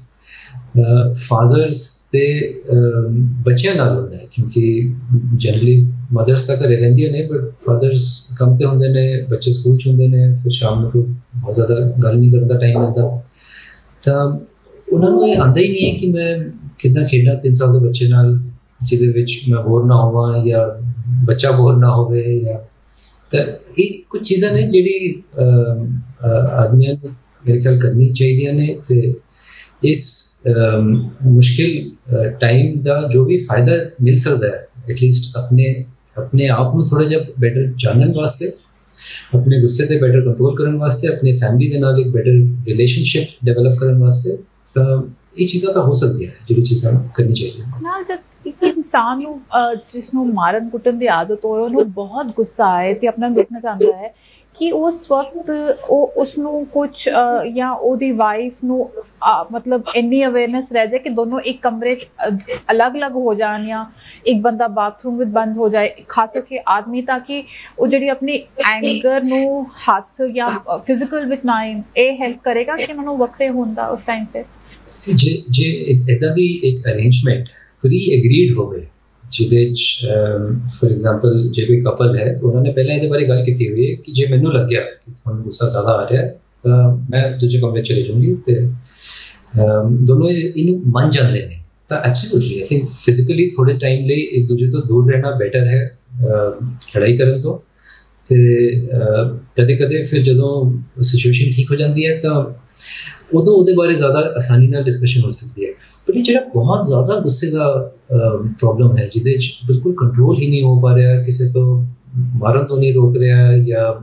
ਫਾਦਰਸ ਤੇ ਬੱਚਿਆਂ ਨਾਲ ਹੁੰਦਾ ਹੈ, ਕਿਉਂਕਿ ਜਨਰਲੀ ਮਦਰਸ ਤਾਂ ਘਰੇ ਰਹਿੰਦੀਆਂ ਨੇ, ਬਟ ਫਾਦਰਸ ਕੰਮ 'ਤੇ ਹੁੰਦੇ ਨੇ, ਬੱਚੇ ਸਕੂਲ 'ਚ ਹੁੰਦੇ ਨੇ, ਫਿਰ ਸ਼ਾਮ ਨੂੰ ਬਹੁਤ ਜ਼ਿਆਦਾ ਗੱਲ ਨਹੀਂ ਕਰਨ ਦਾ ਟਾਈਮ ਮਿਲਦਾ, ਤਾਂ ਉਹਨਾਂ ਨੂੰ ਇਹ ਆਉਂਦਾ ਹੀ ਨਹੀਂ ਹੈ ਕਿ ਮੈਂ ਕਿੱਦਾਂ ਖੇਡਾਂ 3 ਸਾਲ ਦੇ ਬੱਚੇ ਨਾਲ, ਜਿਹਦੇ ਵਿੱਚ ਮੈਂ ਬੋਰ ਨਾ ਹੋਵਾਂ ਜਾਂ ਬੱਚਾ ਬੋਰ ਨਾ ਹੋਵੇ, ਜਾਂ ਤਾਂ ਇਹ ਕੁਝ ਚੀਜ਼ਾਂ ਨੇ ਜਿਹੜੀ ਆਦਮੀਆਂ ਨੂੰ ਮੇਰੇ ਖਿਆਲ ਕਰਨੀ ਚਾਹੀਦੀਆਂ ਨੇ। ਤੇ ਇਸ ਮੁਸ਼ਕਿਲ ਟਾਈਮ ਦਾ ਜੋ ਵੀ ਫਾਇਦਾ ਮਿਲ ਸਕਦਾ ਹੈ, ਐਟਲੀਸਟ ਆਪਣੇ ਆਪ ਨੂੰ ਥੋੜ੍ਹਾ ਜਿਹਾ ਬੈਟਰ ਜਾਣਨ ਵਾਸਤੇ, ਆਪਣੇ ਗੁੱਸੇ 'ਤੇ ਬੈਟਰ ਕੰਟਰੋਲ ਕਰਨ ਵਾਸਤੇ, ਆਪਣੀ ਫੈਮਿਲੀ ਦੇ ਨਾਲ ਇੱਕ ਬੈਟਰ ਰਿਲੇਸ਼ਨਸ਼ਿਪ ਡਿਵੈਲਪ ਕਰਨ ਵਾਸਤੇ, ਤਾਂ ਇਹ ਚੀਜ਼ਾਂ ਤਾਂ ਹੋ ਸਕਦੀਆਂ ਜਿਹੜੀ ਚੀਜ਼ਾਂ ਕਰਨੀ ਚਾਹੀਦੀਆਂ। ਨਾਲ ਜਦ ਇੱਕ ਇਨਸਾਨ ਨੂੰ ਜਿਸ ਨੂੰ ਮਾਰਨ ਕੁੱਟਣ ਦੀ ਆਦਤ ਹੋਏ, ਉਹਨੂੰ ਬਹੁਤ ਗੁੱਸਾ ਆਏ ਤੇ ਆਪਣਾ ਦੇਖਣਾ ਚਾਹੁੰਦਾ ਹੈ ਕਿ ਉਸ ਵਕਤ ਉਹ ਉਸਨੂੰ ਕੁਛ ਜਾਂ ਉਹਦੀ ਵਾਈਫ ਨੂੰ ਮਤਲਬ ਇੰਨੀ ਅਵੇਅਰਨੈਸ ਰਹਿ ਜਾਏ ਕਿ ਦੋਨੋਂ ਇੱਕ ਕਮਰੇ 'ਚ ਅਲੱਗ-ਅਲੱਗ ਹੋ ਜਾਣ, ਜਾਂ ਇੱਕ ਬੰਦਾ ਬਾਥਰੂਮ ਵਿੱਚ ਬੰਦ ਹੋ ਜਾਏ, ਖਾਸ ਕਰਕੇ ਆਦਮੀ, ਤਾਂ ਕਿ ਉਹ ਜਿਹੜੀ ਆਪਣੀ ਐਂਗਰ ਨੂੰ ਹੱਥ ਜਾਂ ਫਿਜ਼ੀਕਲ ਵਿੱਚ ਨਾ ਆਏ। ਇਹ ਹੈਲਪ ਕਰੇਗਾ ਕਿ ਉਹਨਾਂ ਨੂੰ ਵੱਖਰੇ ਹੋਣ ਦਾ ਉਸ ਟਾਈਮ 'ਤੇ। ਜੇ ਇੱਦਾਂ ਦੀ ਇੱਕ ਅਰੇਂਜਮੈਂਟ ਪ੍ਰੀ ਐਗਰੀਡ ਹੋਵੇ, ਜਿਹਦੇ 'ਚ ਫੋਰ ਐਗਜ਼ਾਮਪਲ ਜੇ ਕੋਈ ਕਪਲ ਹੈ, ਉਹਨਾਂ ਨੇ ਪਹਿਲਾਂ ਇਹਦੇ ਬਾਰੇ ਗੱਲ ਕੀਤੀ ਹੋਈ ਹੈ ਕਿ ਜੇ ਮੈਨੂੰ ਲੱਗਿਆ ਕਿ ਤੁਹਾਨੂੰ ਗੁੱਸਾ ਜ਼ਿਆਦਾ ਆ ਰਿਹਾ ਤਾਂ ਮੈਂ ਦੂਜੇ ਕਮਰੇ ਚਲੇ ਜਾਊਂਗੀ, ਤੇ ਦੋਨੋਂ ਇਹਨੂੰ ਮੰਨ ਜਾਂਦੇ ਨੇ, ਤਾਂ ਐਬਸੋਲੂਟਲੀ ਆਈ ਥਿੰਕ ਫਿਜ਼ੀਕਲੀ ਥੋੜ੍ਹੇ ਟਾਈਮ ਲਈ ਇੱਕ ਦੂਜੇ ਤੋਂ ਦੂਰ ਰਹਿਣਾ ਬੈਟਰ ਹੈ ਲੜਾਈ ਕਰਨ ਤੋਂ। ਤੇ ਕਦੇ ਕਦੇ ਫਿਰ ਜਦੋਂ ਸਿਚੁਏਸ਼ਨ ਠੀਕ ਹੋ ਜਾਂਦੀ ਹੈ ਤਾਂ ਉਦੋਂ ਉਹਦੇ ਬਾਰੇ ਜ਼ਿਆਦਾ ਆਸਾਨੀ ਨਾਲ ਡਿਸਕਸ਼ਨ ਹੋ ਸਕਦੀ ਹੈ। ਪਰ ਇਹ ਜਿਹੜਾ ਬਹੁਤ ਜ਼ਿਆਦਾ ਗੁੱਸੇ ਦਾ ਪ੍ਰੋਬਲਮ ਹੈ, ਜਿਹਦੇ 'ਚ ਬਿਲਕੁਲ ਕੰਟਰੋਲ ਹੀ ਨਹੀਂ ਹੋ ਪਾ ਰਿਹਾ, ਕਿਸੇ ਤੋਂ ਮਾਰਨ ਤੋਂ ਨਹੀਂ ਰੋਕ ਰਿਹਾ,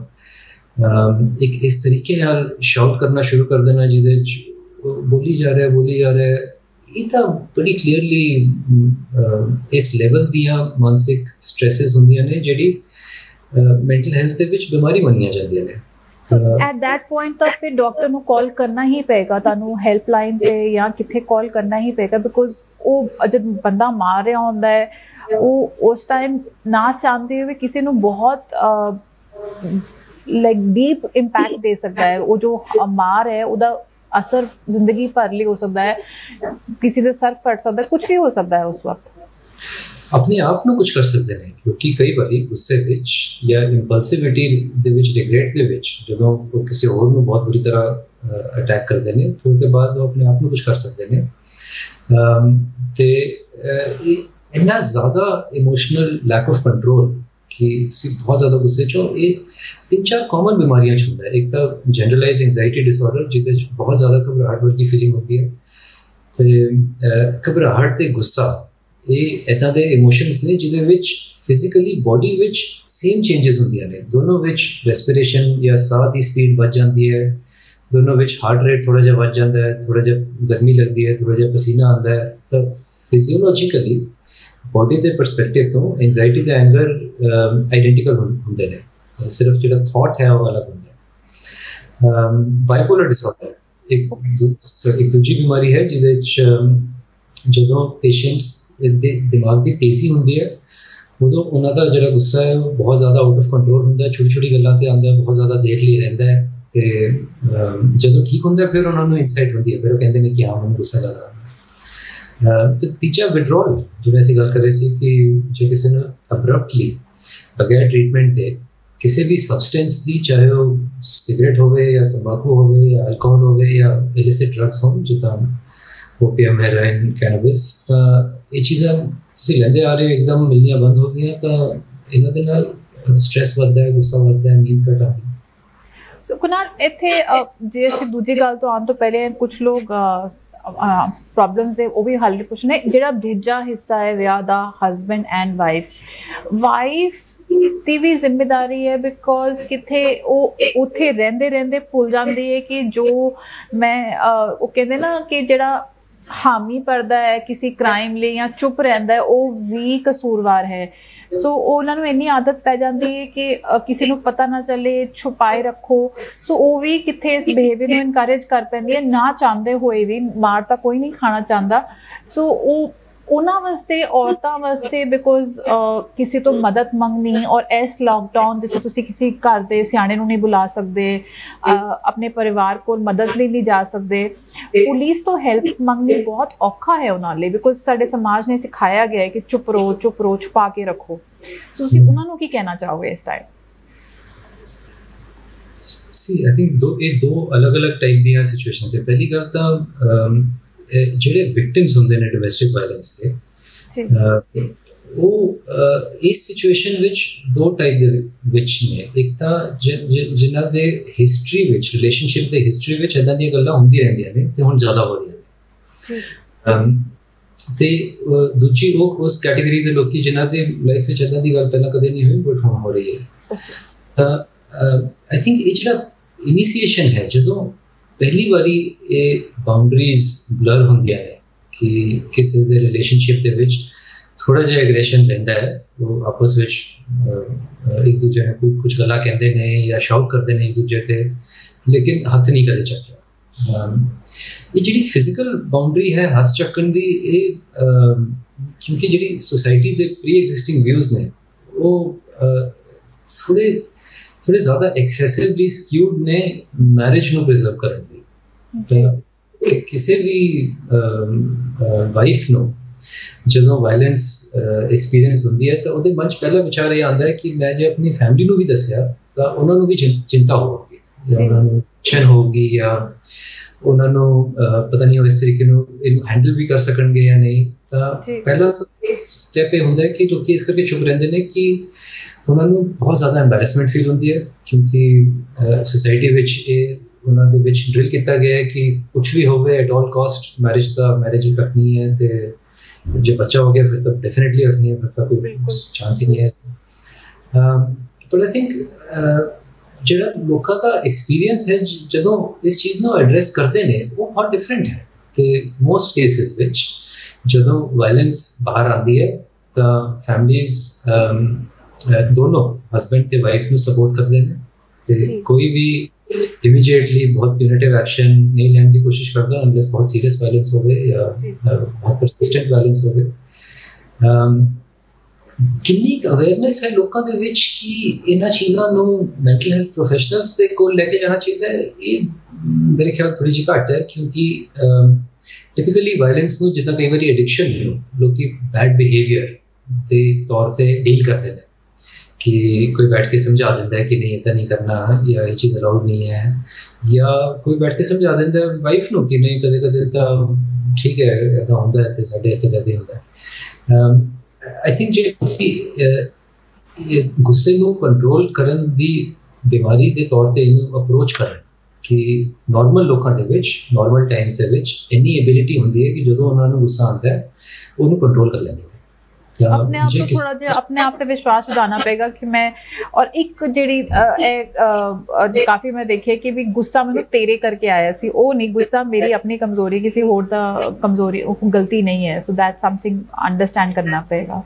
ਜਾਂ ਇੱਕ ਇਸ ਤਰੀਕੇ ਨਾਲ ਸ਼ਾਊਟ ਕਰਨਾ ਸ਼ੁਰੂ ਕਰ ਦੇਣਾ ਜਿਹਦੇ 'ਚ ਬੋਲੀ ਜਾ ਰਿਹਾ, ਇਹ ਤਾਂ ਬੜੀ ਕਲੀਅਰਲੀ ਇਸ ਲੈਵਲ ਦੀਆਂ ਮਾਨਸਿਕ ਸਟ੍ਰੈਸਿਸ ਹੁੰਦੀਆਂ ਨੇ ਜਿਹੜੀ ਮੈਂਟਲ ਹੈਲਥ ਦੇ ਵਿੱਚ ਬਿਮਾਰੀ ਮੰਨੀਆਂ ਜਾਂਦੀਆਂ ਨੇ। ਐਟ ਦੈਟ ਪੁਆਇੰਟ ਤਾਂ ਫਿਰ ਡਾਕਟਰ ਨੂੰ ਕਾਲ ਕਰਨਾ ਹੀ ਪਏਗਾ, ਤੁਹਾਨੂੰ ਹੈਲਪਲਾਈਨ 'ਤੇ ਜਾਂ ਕਿੱਥੇ ਕਾਲ ਕਰਨਾ ਹੀ ਪਏਗਾ, ਬਿਕੋਜ਼ ਉਹ ਜਦ ਬੰਦਾ ਮਾਰ ਰਿਹਾ ਹੁੰਦਾ ਹੈ, ਉਹ ਉਸ ਟਾਈਮ ਨਾ ਚਾਹੁੰਦੇ ਹੋਏ ਕਿਸੇ ਨੂੰ ਬਹੁਤ ਲਾਈਕ ਡੀਪ ਇੰਪੈਕਟ ਦੇ ਸਕਦਾ ਹੈ। ਉਹ ਜੋ ਮਾਰ ਹੈ ਉਹਦਾ ਅਸਰ ਜ਼ਿੰਦਗੀ ਭਰ ਲਈ ਹੋ ਸਕਦਾ ਹੈ, ਕਿਸੇ ਦੇ ਸਰ ਫਟ ਸਕਦਾ, ਕੁਛ ਵੀ ਹੋ ਸਕਦਾ ਹੈ ਉਸ ਵਕਤ। ਆਪਣੇ ਆਪ ਨੂੰ ਕੁਝ ਕਰ ਸਕਦੇ ਨੇ, ਕਿਉਂਕਿ ਕਈ ਵਾਰੀ ਗੁੱਸੇ ਵਿੱਚ ਜਾਂ ਇੰਪਲਸਿਵਿਟੀ ਦੇ ਵਿੱਚ, ਰਿਗਰੈਟ ਦੇ ਵਿੱਚ, ਜਦੋਂ ਉਹ ਕਿਸੇ ਹੋਰ ਨੂੰ ਬਹੁਤ ਬੁਰੀ ਤਰ੍ਹਾਂ ਅਟੈਕ ਕਰਦੇ ਨੇ, ਫਿਰ ਉਹਦੇ ਬਾਅਦ ਉਹ ਆਪਣੇ ਆਪ ਨੂੰ ਕੁਝ ਕਰ ਸਕਦੇ ਨੇ। ਤੇ ਇੰਨਾ ਜ਼ਿਆਦਾ ਇਮੋਸ਼ਨਲ ਲੈਕ ਆਫ ਕੰਟਰੋਲ ਕਿ ਤੁਸੀਂ ਬਹੁਤ ਜ਼ਿਆਦਾ ਗੁੱਸੇ 'ਚ ਹੋ, ਇਹ 3-4 ਕਾਮਨ ਬਿਮਾਰੀਆਂ 'ਚ ਹੁੰਦਾ ਹੈ। ਇੱਕ ਤਾਂ ਜਨਰਲਾਈਜ਼ ਐਂਗਜ਼ਾਈਟੀ ਡਿਸਆਰਡਰ, ਜਿਹਦੇ 'ਚ ਬਹੁਤ ਜ਼ਿਆਦਾ ਘਬਰਾਹਟ ਵਰਗੀ ਫੀਲਿੰਗ ਹੁੰਦੀ ਹੈ, ਤੇ ਘਬਰਾਹਟ ਤੇ ਗੁੱਸਾ ਇਹ ਇੱਦਾਂ ਦੇ ਇਮੋਸ਼ਨਸ ਨੇ ਜਿਹਦੇ ਵਿੱਚ ਫਿਜ਼ੀਕਲੀ ਬੋਡੀ ਵਿੱਚ ਸੇਮ ਚੇਂਜਸ ਹੁੰਦੀਆਂ ਨੇ, ਦੋਨੋਂ ਵਿੱਚ ਰੈਸਪੀਰੇਸ਼ਨ ਜਾਂ ਸਾਹ ਦੀ ਸਪੀਡ ਵੱਧ ਜਾਂਦੀ ਹੈ, दोनों विच हार्ट रेट थोड़ा जिहा वध जाता है, थोड़ा जिहा गर्मी लगती है, थोड़ा जिहा पसीना आता है, तो फिजियोलॉजिकली बॉडी के परसपैक्टिव तो एंजाइटी ते एंगर आइडेंटिकल होंदे ने, सिर्फ जिहड़ा थॉट है वो अलग होंदा है। बाइपोलर डिसऑर्डर एक दूजी बीमारी है जिहदे विच जदों पेशेंट्स दे दिमाग की तेजी होंदी है उदों उन्हां दा जिहड़ा गुस्सा है वो बहुत ज़्यादा आउट ऑफ कंट्रोल होंदा है, छोटी छोटी गल्लां ते आंदा है, बहुत ज़्यादा देर लिए रहिंदा है, ते जदों ठीक होंदा है फिर उन्हां नूं इंसाइट होंदी है, फिर वो कहंदे ने कि हाँ मैनूं गुस्सा ज़्यादा आंदा है। ते तीजा विड्रॉल, जिवें असीं गल कर रहे सी कि जे किसी ने अब्रप्टली बगैर ट्रीटमेंट दे किसी भी सबसटेंस की, चाहे वो सिगरेट होवे या तंबाकू होवे या अल्कोहल होवे या इलिसिट ड्रग्स होन जिद्दां ओपीएम, हेरोइन, कैनबिस, तां ये चीज़ां तुसीं लैंदे आ रहे हो एकदम मिलनियां बंद हो गई तां इन्हां दे नाल स्ट्रेस वधदा है, गुस्सा वधदा है, नींद घट आती है। सो कुणाल इत्थे जे असीं दूजी गल तो आउण तो पहले कुछ लोग प्रॉब्लम्स दे वो भी हल पुछने, जिहड़ा दूजा हिस्सा है विआह दा, हस्बैंड एंड वाइफ दी भी जिम्मेदारी है, बिकॉज किथे उत्थे रहंदे रहंदे भुल जाती है कि जो मैं वो कहते ना कि जिहड़ा हामी भरदा है किसी क्राइम लिए या चुप रहिंदा है वो भी कसूरवार है। सो उन्होंने इन्नी आदत पै जाती है कि किसी को पता ना चले, छुपाए रखो, सो वो भी किथे इस बिहेवियर में इनकरेज कर पैंदी है, ना चाहते हुए भी। मार तो कोई नहीं खाना चाहता, सो उन्होंने वास्ते, औरतों वास्ते, बिकॉज किसी तो मदद मंगनी, और इस लॉकडाउन जिथे तुसी किसी घर के सियाणे नूं नहीं बुला सकते, अपने परिवार को मदद लिए नहीं जा सकते, पुलिस तो हेल्प मंगनी बहुत औखा है उन्होंने लिए, बिकॉज साडे समाज ने सिखाया गया है कि चुप रहो, छुपा के रखो। तुसी उन्होंने की कहना चाहोगे इस टाइम? सी आई थिंक दो अलग अलग टाइप दी सिचुएशन थे। पहली गल तो ਜਿਹੜੇ ਵਿਕਟਿਮਸ ਹੁੰਦੇ ਨੇ ਡੋਮੈਸਟਿਕ ਵਾਇਲੈਂਸ ਦੇ, ਉਹ ਇਸ ਸਿਚੁਏਸ਼ਨ ਵਿੱਚ ਦੋ ਟਾਈਪ ਦੇ ਵਿੱਚ ਨੇ। ਇੱਕ ਤਾਂ ਜਿਨ੍ਹਾਂ ਦੇ ਹਿਸਟਰੀ ਵਿੱਚ, ਰਿਲੇਸ਼ਨਸ਼ਿਪ ਦੇ ਹਿਸਟਰੀ ਵਿੱਚ ਇੱਦਾਂ ਦੀਆਂ ਗੱਲਾਂ ਹੁੰਦੀਆਂ ਰਹਿੰਦੀਆਂ ਨੇ ਤੇ ਹੁਣ ਜ਼ਿਆਦਾ ਹੋ ਰਹੀਆਂ ਨੇ, ਤੇ ਦੂਜੀ ਉਹ ਉਸ ਕੈਟੇਗਰੀ ਦੇ ਲੋਕੀ ਜਿਨ੍ਹਾਂ ਦੇ ਲਾਈਫ ਵਿੱਚ ਇੱਦਾਂ ਦੀ ਗੱਲ ਪਹਿਲਾਂ ਕਦੇ ਨਹੀਂ ਹੋਈ ਬਟ ਹੁਣ ਹੋ ਰਹੀ ਹੈ। ਤਾਂ ਆਈ ਥਿੰਕ ਇਹ ਜਿਹੜਾ ਇਨੀਸ਼ੀਏਸ਼ਨ ਹੈ, ਜਦੋਂ पहली बारी ये बाउंड्रीज ब्लर होंदियां ने कि किसी दे रिलेशनशिप दे विच थोड़ा जिहा एग्रेशन रहिंदा है, वो आपस विच एक दूजे ने कुछ गल्लां कहंदे ने या शाउट करदे ने एक दूजे ते, लेकिन हथ नहीं कदे चक्किया। ये जिहड़ी फिजिकल बाउंड्री है हथ चक्कण दी, क्योंकि जिहड़ी सोसाइटी दे प्री एग्जिस्टिंग व्यूज़ ने वो थोड़े ज़्यादा एक्सेसिवली स्क्यूड ने मैरिज नूं प्रिजर्व करन दी। किसी भी वाइफ नूं जदों वायलेंस एक्सपीरियंस होंदी है तो उहदे मन च पहला विचार ये आंदा है कि मैं जे अपनी फैमिली नूं भी दस्सिया तो उन्हां नूं भी चिंता होगी या उन्हां नूं टेंशन होगी या उन्हां नूं पता नहीं इस तरीके नूं इहनूं हैंडल भी कर सकणगे या नहीं। तो पहला स्टेप ये होंदा है कि लोग इस करके चुप रहिंदे ने कि उन्होंने बहुत ज़्यादा एम्बैरसमेंट फील होती है, क्योंकि सोसाइटी विच उन्होंने दे विच ड्रिल किया गया है कि कुछ भी होवे एट ऑल कॉस्ट मैरिज रखनी है, तो जो बच्चा हो गया फिर तो डेफिनेटली रखनी है, फिर तो कोई चांस ही नहीं है। बट आई थिंक जिहड़ा लोकां दा एक्सपीरियंस है जदों इस चीज़ नूं एड्रैस करते हैं वो बहुत डिफरेंट है। तो मोस्ट केसिस विच जदों वायलेंस बाहर आती है तो फैमिलीज दोनों हस्बैंड ते वाइफ नूं सपोर्ट करते हैं, ते कोई भी इमीडिएटली बहुत प्यूनिटिव एक्शन नहीं लेने की कोशिश करता अनलेस बहुत सीरियस वायलेंस होवे या बहुत परसिस्टेंट वायलेंस होवे। कितनी अवेयरनेस है लोगों के विच कि इन्हां चीज़ां नूं मैंटल हेल्थ प्रोफेशनल्स दे कोल लेके जाना चाहिए, ये मेरे ख्याल थोड़ी जी घट है, क्योंकि टिपिकली वायलेंस नूं जिद्दां कई बारी एडिक्शन लोग बैड बिहेवियर के तौर पर डील करते हैं कि कोई बैठ के समझा देता है कि नहीं इतना नहीं करना या ये चीज़ अलाउड नहीं है, या कोई बैठ के समझा देता है वाइफ नूं कि नहीं कदे कदे तो ठीक है इदा होंदा है, साडे इत्थे जाके होंदा है। आई थिंक जे गुस्से नूं कंट्रोल करन दी बीमारी दे तौर ते इनू अप्रोच करन कि नॉर्मल लोगों दे विच नॉर्मल टाइम्स दे विच इन्नी एबिलिटी होंदी है कि जदों उन्हां नूं गुस्सा आंदा है उहनूं कंट्रोल कर लैंदे अपने आप को थोड़ा जिहा अपने आप ते विश्वास ਵਧਾਉਣਾ ਪਏਗਾ ਕਿ ਮੈਂ ਔਰ ਇੱਕ ਜਿਹੜੀ ਕਾਫੀ ਮੈਂ ਦੇਖਿਆ ਕਿ ਵੀ ਗੁੱਸਾ ਮੈਨੂੰ ਤੇਰੇ ਕਰਕੇ ਆਇਆ ਸੀ, ਉਹ ਨਹੀਂ ਗੁੱਸਾ ਮੇਰੀ ਆਪਣੀ ਕਮਜ਼ੋਰੀ ਕਿਸੇ ਹੋਰ ਦਾ ਕਮਜ਼ੋਰੀ ਉਹ ਗਲਤੀ ਨਹੀਂ ਹੈ, ਸੋ ਦੈਟ ਸਮਥਿੰਗ ਅੰਡਰਸਟੈਂਡ ਕਰਨਾ ਪਏਗਾ।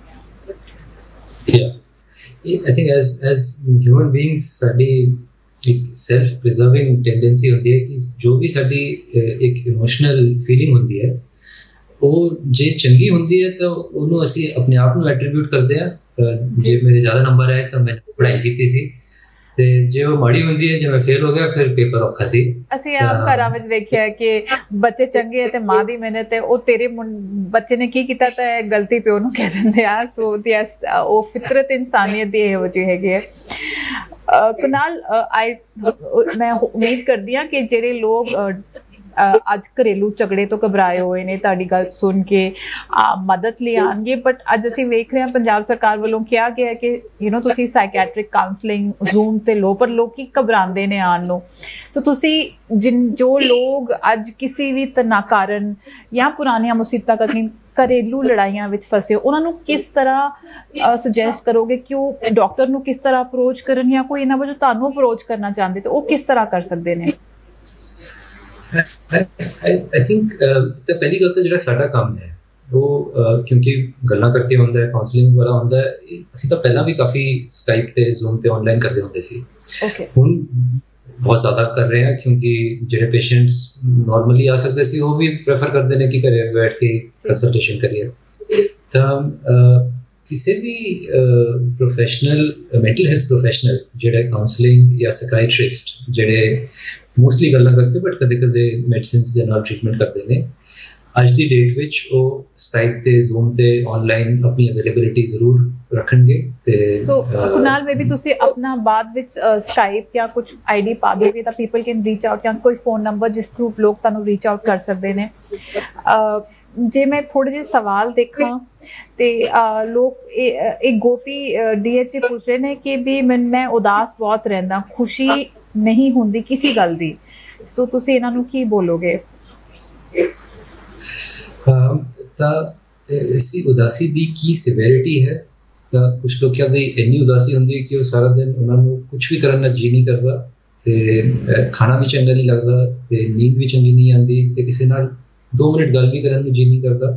I think as human beings ਸਾਡੀ एक सेल्फ प्रिजर्विंग टेंडेंसी होती है कि जो भी साडी एक इमोशनल फीलिंग होती है वो जे चंगी होती है तो ਉਹਨੂੰ ਅਸੀਂ ਆਪਣੇ ਆਪ ਨੂੰ ਐਟਰੀਬਿਊਟ ਕਰਦੇ ਆ। ਜੇ ਮੇਰੇ ਜ਼ਿਆਦਾ ਨੰਬਰ ਆਏ ਤਾਂ ਮੈਂ ਪੜ੍ਹਾਈ ਕੀਤੀ ਸੀ, ਤੇ ਜੇ ਉਹ ਮਾੜੀ ਹੁੰਦੀ ਹੈ ਜੇ ਮੈਂ ਫੇਲ ਹੋ ਗਿਆ ਫਿਰ ਪੇਪਰ ਔਖਾ ਸੀ। ਅਸੀਂ ਆਪ ਘਰਾਂ ਵਿੱਚ ਵੇਖਿਆ ਕਿ ਬੱਚੇ ਚੰਗੇ ਤੇ ਮਾਂ ਦੀ ਮਿਹਨਤ ਹੈ, ਉਹ ਤੇਰੇ ਬੱਚੇ ਨੇ ਕੀ ਕੀਤਾ ਤਾਂ ਗਲਤੀ ਪਿਓ ਨੂੰ ਕਹਿ ਦਿੰਦੇ ਆ। ਸੋ ਉਹ ਫਿਤਰਤ ਇਨਸਾਨੀਅਤ ਦੀ ਇਹੋ ਜਿਹੀ ਹੈਗੀ ਹੈ। ਕੁਨਾਲ ਮੈਂ ਉਮੀਦ ਕਰਦੀ ਹਾਂ ਕਿ ਜਿਹੜੇ ਲੋਕ ਅੱਜ ਘਰੇਲੂ ਝਗੜੇ ਤੋਂ ਘਬਰਾਏ ਹੋਏ ਨੇ ਤੁਹਾਡੀ ਗੱਲ ਸੁਣ ਕੇ ਮਦਦ ਲਈ ਆਉਣਗੇ, ਬਟ ਅੱਜ ਅਸੀਂ ਵੇਖ ਰਹੇ ਹਾਂ ਪੰਜਾਬ ਸਰਕਾਰ ਵੱਲੋਂ ਕਿਹਾ ਗਿਆ ਕਿ ਤੁਸੀਂ ਸਾਈਕੈਟ੍ਰਿਕ ਕਾਉਂਸਲਿੰਗ ਜ਼ੂਮ ਤੇ ਲਓ, ਪਰ ਲੋਕੀ ਘਬਰਾਉਂਦੇ ਨੇ ਆਉਣ ਨੂੰ। तो ਤੁਸੀਂ ਜੋ ਲੋਕ ਅੱਜ ਕਿਸੇ ਵੀ ਤਣਾਅ ਕਾਰਨ ਜਾਂ ਪੁਰਾਣੀਆਂ ਮੁਸੀਬਤਾਂ ਕਰਕੇ ਘਰੇਲੂ ਲੜਾਈਆਂ ਵਿੱਚ ਫਸੇ ਉਹਨਾਂ ਨੂੰ ਕਿਸ ਤਰ੍ਹਾਂ ਸੁਜੈਸਟ ਕਰੋਗੇ ਕਿ ਉਹ ਡਾਕਟਰ ਨੂੰ ਕਿਸ ਤਰ੍ਹਾਂ ਅਪਰੋਚ ਕਰਨ, ਜਾਂ ਕੋਈ ਇਹਨਾਂ ਵਜੋਂ ਤੁਹਾਨੂੰ ਅਪਰੋਚ ਕਰਨਾ ਚਾਹੁੰਦੇ ਤਾਂ ਉਹ ਕਿਸ ਤਰ੍ਹਾਂ ਕਰ ਸਕਦੇ ਨੇ? I think ਤਾਂ ਪਹਿਲੀ ਗੱਲ ਤਾਂ ਜਿਹੜਾ ਸਾਡਾ ਕੰਮ ਹੈ ਉਹ ਕਿਉਂਕਿ ਗੱਲਾਂ ਕਰਕੇ ਹੁੰਦਾ ਹੈ, ਕਾਉਂਸਲਿੰਗ ਵਾਲਾ ਹੁੰਦਾ ਹੈ, ਅਸੀਂ ਤਾਂ ਪਹਿਲਾਂ ਵੀ ਕਾਫੀ ਸਕਾਈਪ ਤੇ ਜ਼ੂਮ ਤੇ ਆਨਲਾਈਨ ਕਰਦੇ ਹੁੰਦੇ ਸੀ। ਹੁਣ ਬਹੁਤ ਜ਼ਿਆਦਾ ਕਰ ਰਹੇ ਹਾਂ ਕਿਉਂਕਿ ਜਿਹੜੇ ਪੇਸ਼ੈਂਟਸ ਨਾਰਮਲੀ ਆ ਸਕਦੇ ਸੀ ਉਹ ਵੀ ਪ੍ਰੈਫਰ ਕਰਦੇ ਨੇ ਕਿ ਘਰੇ ਬੈਠ ਕੇ ਕੰਸਲਟੇਸ਼ਨ ਕਰੀਏ। ਤਾਂ ਕਿਸੇ ਵੀ ਪ੍ਰੋਫੈਸ਼ਨਲ ਮੈਂਟਲ ਹੈਲਥ ਪ੍ਰੋਫੈਸ਼ਨਲ ਜਿਹੜੇ ਕਾਉਂਸਲਿੰਗ ਜਾਂ ਸਾਈਕੈਟ੍ਰਿਸਟ ਜਿਹੜੇ ਮੋਸਟਲੀ ਗੱਲਾਂ ਕਰਕੇ ਬਟ ਕਦੇ ਕਦੇ ਮੈਡੀਸਿਨਸ ਦੇ ਨਾਲ ਟ੍ਰੀਟਮੈਂਟ ਕਰਦੇ ਨੇ, ਅੱਜ ਦੀ ਡੇਟ ਵਿੱਚ ਉਹ ਸਕਾਈਪ ਤੇ ਜ਼ੂਮ ਤੇ ਆਨਲਾਈਨ ਆਪਣੀ ਅਵੇਲੇਬਿਲਿਟੀ ਜ਼ਰੂਰ ਰੱਖਣਗੇ। ਤੇ ਸੋ ਕੁਨਾਲ ਮੇਬੀ ਤੁਸੀਂ ਆਪਣਾ ਬਾਅਦ ਵਿੱਚ ਸਕਾਈਪ ਜਾਂ ਕੁਝ ਆਈਡੀ ਪਾ ਦੋਗੇ ਤਾਂ ਪੀਪਲ ਕੈਨ ਰੀਚ ਆਊਟ, ਜਾਂ ਕੋਈ ਫੋਨ ਨੰਬਰ ਜਿਸ ਥਰੂ ਲੋਕ ਤੁਹਾਨੂੰ ਰੀਚ ਆਊਟ ਕਰ ਸਕਦੇ ਨੇ। ਜੇ ਮੈਂ ਥੋੜੇ ਜਿਹੇ ਸਵਾਲ ਦੇਖਾਂ ਤੇ ਲੋਕ ਇੱਕ ਗੋਪੀ DH ਪੁੱਛ ਰਹੇ ਨੇ ਕਿ ਵੀ ਮੈਂ ਉਦਾਸ ਬਹੁਤ ਰਹਿੰਦਾ, ਖੁਸ਼ੀ ਨਹੀਂ ਹੁੰਦੀ ਕਿਸੇ ਗੱਲ ਦੀ, ਸੋ ਤੁਸੀਂ ਇਹਨਾਂ ਨੂੰ ਕੀ ਬੋਲੋਗੇ? ਤਾਂ ਇਸੀ ਉਦਾਸੀ ਦੀ ਕੀ ਸਿਵੈਰਿਟੀ ਹੈ? ਤਾਂ ਕੁਝ ਲੋਕਾਂ ਦੀ ਇੰਨੀ ਉਦਾਸੀ ਹੁੰਦੀ ਹੈ ਕਿ ਉਹ ਸਾਰਾ ਦਿਨ ਉਹਨਾਂ ਨੂੰ ਕੁਝ ਵੀ ਕਰਨ ਦਾ ਜੀ ਨਹੀਂ ਕਰਦਾ, ਤੇ ਖਾਣਾ ਵੀ ਚੰਗਾ ਨਹੀਂ ਲੱਗਦਾ, ਤੇ ਨੀਂਦ ਵੀ ਚੰਗੀ ਨਹੀਂ ਆਉਂਦੀ, ਤੇ ਕਿਸੇ ਨਾਲ 2 ਮਿੰਟ ਗੱਲ ਵੀ ਕਰਨ ਨੂੰ ਜੀ ਨਹੀਂ ਕਰਦਾ।